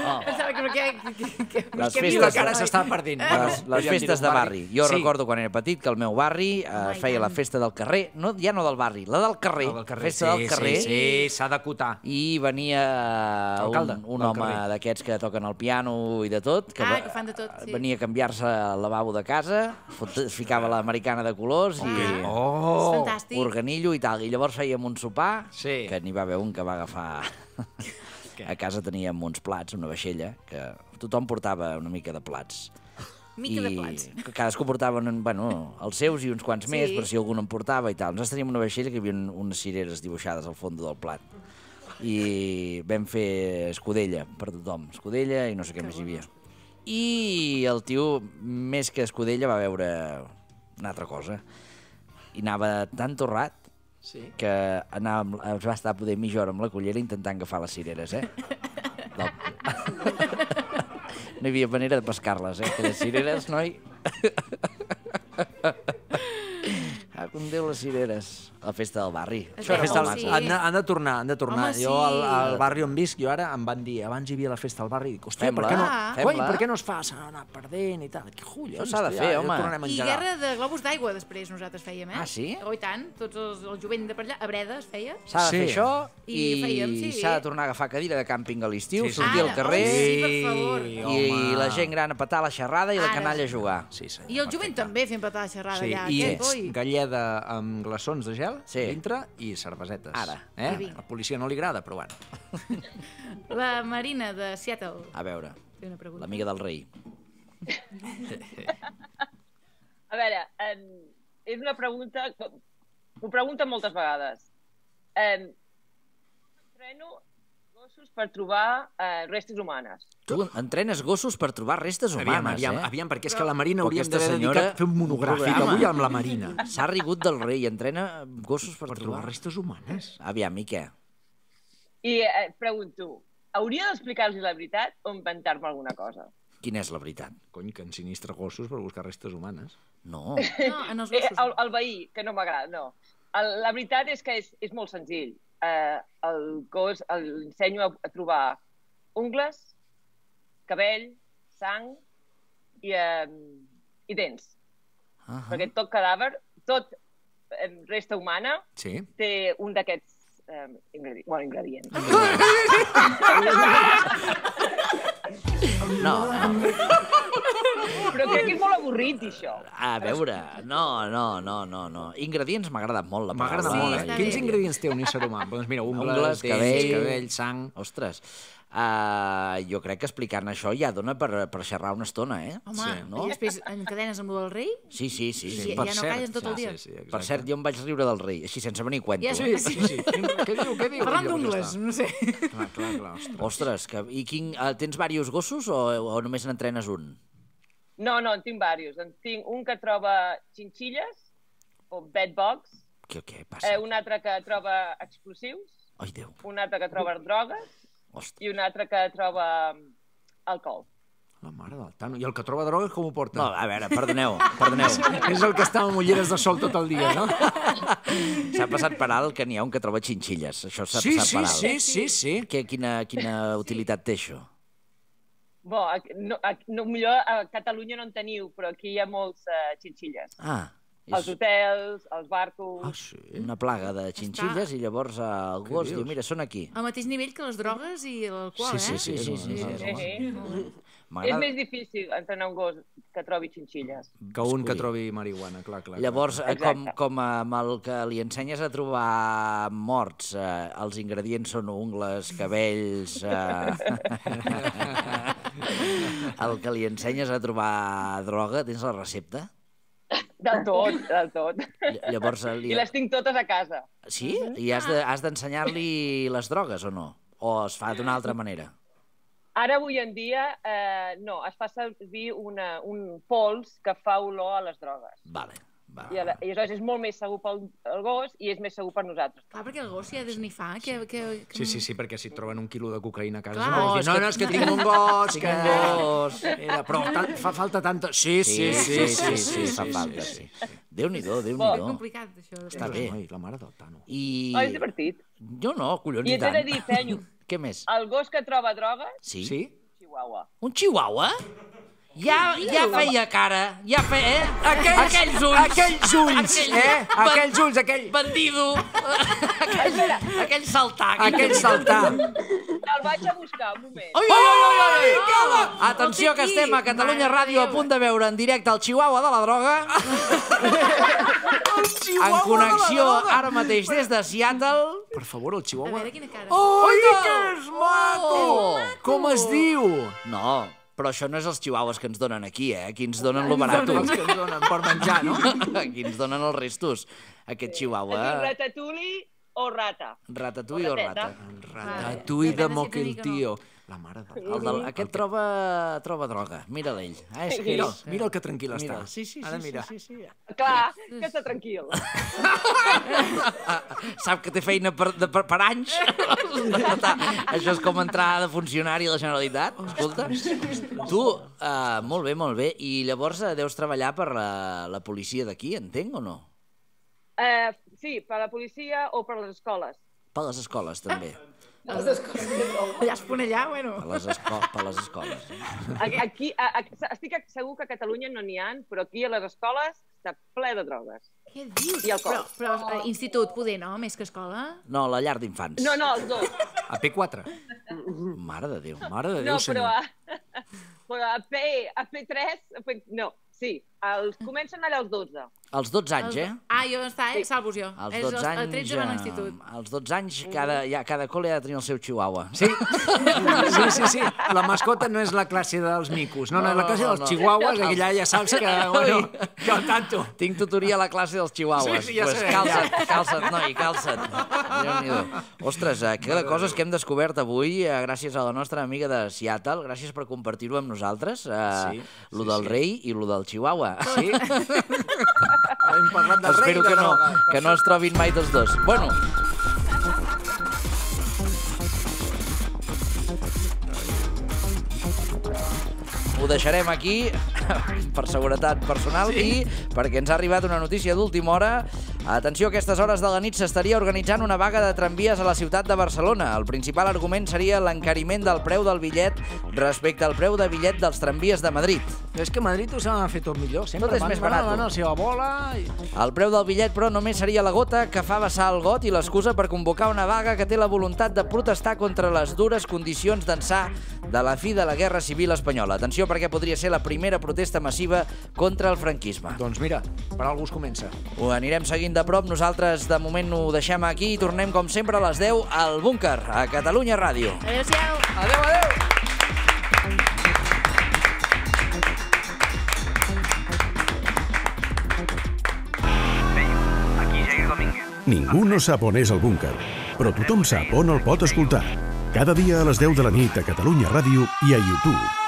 Speaker 4: Les festes
Speaker 5: que ara s'està perdent.
Speaker 4: Les festes de barri. Jo recordo quan era petit que al meu barri es feia la festa del carrer, ja no del barri, la del carrer. Festa del carrer.
Speaker 5: Sí, s'ha d'acotar.
Speaker 4: I venia un home d'aquests que toquen el piano i de tot, que venia a canviar-se al lavabo de casa, ficava l'americana de colors i organillo i tal. I llavors fèiem un sopar, que n'hi va haver un que va agafar... A casa teníem uns plats, una vaixella, que tothom portava una mica de plats.
Speaker 8: Mica de plats.
Speaker 4: Cadascú portava, els seus i uns quants més, per si algun en portava i tal. Nosaltres teníem una vaixella que hi havia unes cireres dibuixades al fons del plat. I vam fer escudella per tothom. Escudella i no sé què més hi havia. I el tio, més que escudella, va veure una altra cosa. I anava tan torrat que es va estar poder mitja hora amb la cullera intentant agafar les cireres, No hi havia manera de pescar-les, aquelles cireres, noi. Com Déu les cireres. La festa del barri.
Speaker 5: Han de tornar. Jo al barri on visc, jo ara em van dir, abans hi havia la festa del barri, i dic, hòstia, per què no es fa? S'ha anat perdent i tal.
Speaker 4: Això s'ha de fer, home.
Speaker 8: I guerra de globus d'aigua després nosaltres fèiem,
Speaker 4: Ah, sí?
Speaker 8: Oh, i tant, tots el jovent de per allà, a Breda es feia.
Speaker 4: S'ha de fer això i s'ha de tornar a agafar cadira de càmping a l'estiu, sortir al carrer i la gent gran a petar la xerrada i la canalla a jugar.
Speaker 8: I el jovent també fent petar la xerrada allà.
Speaker 5: I galleda amb glaçons de gel dintre i cervesetes.
Speaker 4: Ara.
Speaker 5: A la policia no li agrada, però bueno.
Speaker 8: La Marina de Seattle.
Speaker 4: A veure, l'amiga del rei.
Speaker 7: A veure, és una pregunta... M'ho pregunten moltes vegades. Entreno gossos per trobar restes humanes.
Speaker 4: Tu entrenes gossos per trobar restes humanes,
Speaker 5: Aviam, perquè és que la Marina hauríem d'haver dedicat a fer un monogràfic avui amb la Marina.
Speaker 4: S'ha rigut del rei, entrena gossos per trobar
Speaker 5: restes humanes.
Speaker 4: Aviam, i què?
Speaker 7: I pregunto, hauria d'explicar-los la veritat o inventar-me alguna cosa?
Speaker 4: Quina és la veritat?
Speaker 5: Cony, que ensinistra gossos per buscar restes humanes.
Speaker 4: No.
Speaker 7: El veí, que no m'agrada, no. La veritat és que és molt senzill. El gos l'ensenyo a trobar ungles, cabell, sang i dents. Perquè tot cadàver, tot resta humana, té un d'aquests ingredients.
Speaker 4: No.
Speaker 7: Però crec que és molt avorrit, això.
Speaker 4: A veure, no. Ingredients m'ha agradat molt la paraula.
Speaker 5: M'agrada molt. Quins ingredients té un ésser humà? Doncs mira, ungles, cabell, sang...
Speaker 4: Ostres, jo crec que explicant això ja dona per xerrar una estona,
Speaker 8: Home, i després encadenes amb el rei?
Speaker 4: Sí.
Speaker 8: Ja no calles tot el dia.
Speaker 4: Per cert, jo em vaig riure del rei, així sense venir cuento.
Speaker 5: Sí. Què diu?
Speaker 8: Parlant d'ungles, no sé.
Speaker 5: Clar,
Speaker 4: ostres. I tens diversos gossos o només n'entrenes un?
Speaker 7: No, en tinc diversos. En tinc un que troba xinxilles o bedbugs.
Speaker 4: Què passa?
Speaker 7: Un altre que troba explosius.
Speaker 4: Ai, Déu.
Speaker 7: Un altre que troba drogues. I un altre que troba alcohol.
Speaker 5: La mare del Tano. I el que troba drogues com ho porta?
Speaker 4: No, a veure, perdoneu.
Speaker 5: És el que està amb ulleres de sol tot el dia, no?
Speaker 4: S'ha passat per alt que n'hi ha un que troba xinxilles. Això s'ha passat per alt.
Speaker 5: Sí.
Speaker 4: Quina utilitat té això?
Speaker 7: Millor a Catalunya no en teniu, però aquí hi ha molts xinxilles. Els hotels, els barcos...
Speaker 4: Una plaga de xinxilles i llavors el gos diu, mira, són aquí.
Speaker 8: Al mateix nivell que les drogues i l'alcohol,
Speaker 4: Sí.
Speaker 7: És més difícil entrenar un gos que trobi xinxilles.
Speaker 5: Que un que trobi marihuana, clar.
Speaker 4: Llavors, com amb el que li ensenyes a trobar morts, els ingredients són ungles, cabells... El que li ensenyes a trobar droga, tens la recepta?
Speaker 7: Del tot.
Speaker 4: Llavors,
Speaker 7: I les tinc totes a casa.
Speaker 4: Sí? I has d'ensenyar-li les drogues o no? O es fa d'una altra manera?
Speaker 7: Ara, avui en dia, no. Es fa servir un pols que fa olor a les drogues.
Speaker 4: Vale.
Speaker 7: I aleshores és molt més segur pel gos i és més segur per nosaltres.
Speaker 8: Clar, perquè el gos s'hi ha d'esnifar.
Speaker 5: Sí, perquè si troben un quilo de cocaïna a casa...
Speaker 8: No,
Speaker 5: és que tinc un gos, Però fa falta tanta... Sí,
Speaker 4: fa falta, sí. Déu-n'hi-do.
Speaker 8: És complicat, això.
Speaker 4: Està bé.
Speaker 5: La mare del Tano.
Speaker 7: És divertit.
Speaker 4: Jo no, collons, i tant.
Speaker 7: I t'he de dir, Penyo,
Speaker 4: què més?
Speaker 7: el gos que troba drogues...
Speaker 4: Sí?
Speaker 9: chihuahua.
Speaker 4: Un chihuahua? Ja feia cara, ja feia... Aquells ulls!
Speaker 5: Aquells ulls, aquells ulls, aquell...
Speaker 4: Bandido! Aquell saltar.
Speaker 5: Aquell saltar.
Speaker 7: El vaig a buscar, un moment.
Speaker 4: Atenció, que estem a Catalunya Ràdio a punt de veure en directe el chihuahua de la droga. En connexió ara mateix des de Seattle.
Speaker 5: Per favor, el chihuahua.
Speaker 8: A veure quina cara.
Speaker 5: Oi, que és maco! Com es diu?
Speaker 4: No, però això no és els chihuahuas que ens donen aquí, Aquí ens donen lo barato.
Speaker 5: Els que ens donen per menjar, no?
Speaker 4: Aquí ens donen els restos. Aquest chihuahua...
Speaker 7: Es diu ratatouille o rata.
Speaker 4: Ratatouille o rata.
Speaker 5: Ratatouille de Moquiltío. La mare de...
Speaker 4: Aquest troba droga. Mira'l ell.
Speaker 5: Mira el que tranquil està.
Speaker 4: Sí.
Speaker 5: Ara mira.
Speaker 7: Clar, que està tranquil.
Speaker 4: Sap que té feina per anys. Això és com entrar de funcionari a la Generalitat. Escolta. Tu, molt bé. I llavors deus treballar per la policia d'aquí, entenc o no?
Speaker 7: Sí, per la policia o per les escoles.
Speaker 4: Per les escoles, també.
Speaker 8: Allà es pone allà, bueno.
Speaker 4: Per les escoles.
Speaker 7: Aquí, estic segur que a Catalunya no n'hi ha, però aquí a les escoles està ple de drogues.
Speaker 8: Què dius?
Speaker 7: I alcohol.
Speaker 8: Però institut, poder, no? Més que escola?
Speaker 4: No, la llar d'infants.
Speaker 7: No, els dos.
Speaker 5: A P4.
Speaker 4: Mare de Déu,
Speaker 7: senyor. Però a P3, no. Sí, comencen allà als 12.
Speaker 4: Als 12 anys,
Speaker 8: jo salvos jo.
Speaker 4: Als 12 anys...
Speaker 8: El 13 van a l'institut.
Speaker 4: Als 12 anys, cada col·le ha de tenir el seu chihuahua.
Speaker 5: Sí. La mascota no és la classe dels micos. No, la classe dels chihuahuas, aquella ja saps que... Bueno, jo al tanto.
Speaker 4: Tinc tutoria a la classe dels chihuahuas.
Speaker 5: Sí, ja sé.
Speaker 4: Calça't, noi, calça't. Ostres, cada cosa que hem descobert avui, gràcies a la nostra amiga de Seattle, gràcies per compartir-ho amb nosaltres, lo del rei i lo del chihuahua.
Speaker 5: Sí. Hem parlat del rei i de la droga.
Speaker 4: Espero que no es trobin mai tots dos. Bueno. Ho deixarem aquí per seguretat personal i perquè ens ha arribat una notícia d'última hora. Atenció, a aquestes hores de la nit s'estaria organitzant una vaga de tramvies a la ciutat de Barcelona. El principal argument seria l'encariment del preu del bitllet respecte al preu de bitllet dels tramvies de Madrid.
Speaker 5: És que a Madrid ho s'ha fet tot millor.
Speaker 4: Tot és més barat.
Speaker 5: Van a la seva bola...
Speaker 4: El preu del bitllet, però, només seria la gota que fa vessar el got i l'excusa per convocar una vaga que té la voluntat de protestar contra les dures condicions d'ençà de la fi de la Guerra Civil Espanyola. Atenció, perquè podria ser la primera protesta massiva contra el franquisme.
Speaker 5: Doncs mira, per algú es comença.
Speaker 4: Ho anirem seguint de prop. Nosaltres, de moment, ho deixem aquí i tornem, com sempre, a les 10 al Búnquer, a Catalunya Ràdio.
Speaker 8: Adéu-siau.
Speaker 5: Adéu.
Speaker 1: Aquí Jair Domínguez.
Speaker 10: Ningú no sap on és el Búnquer, però tothom sap on el pot escoltar. Cada dia a les 10 de la nit a Catalunya Ràdio i a YouTube.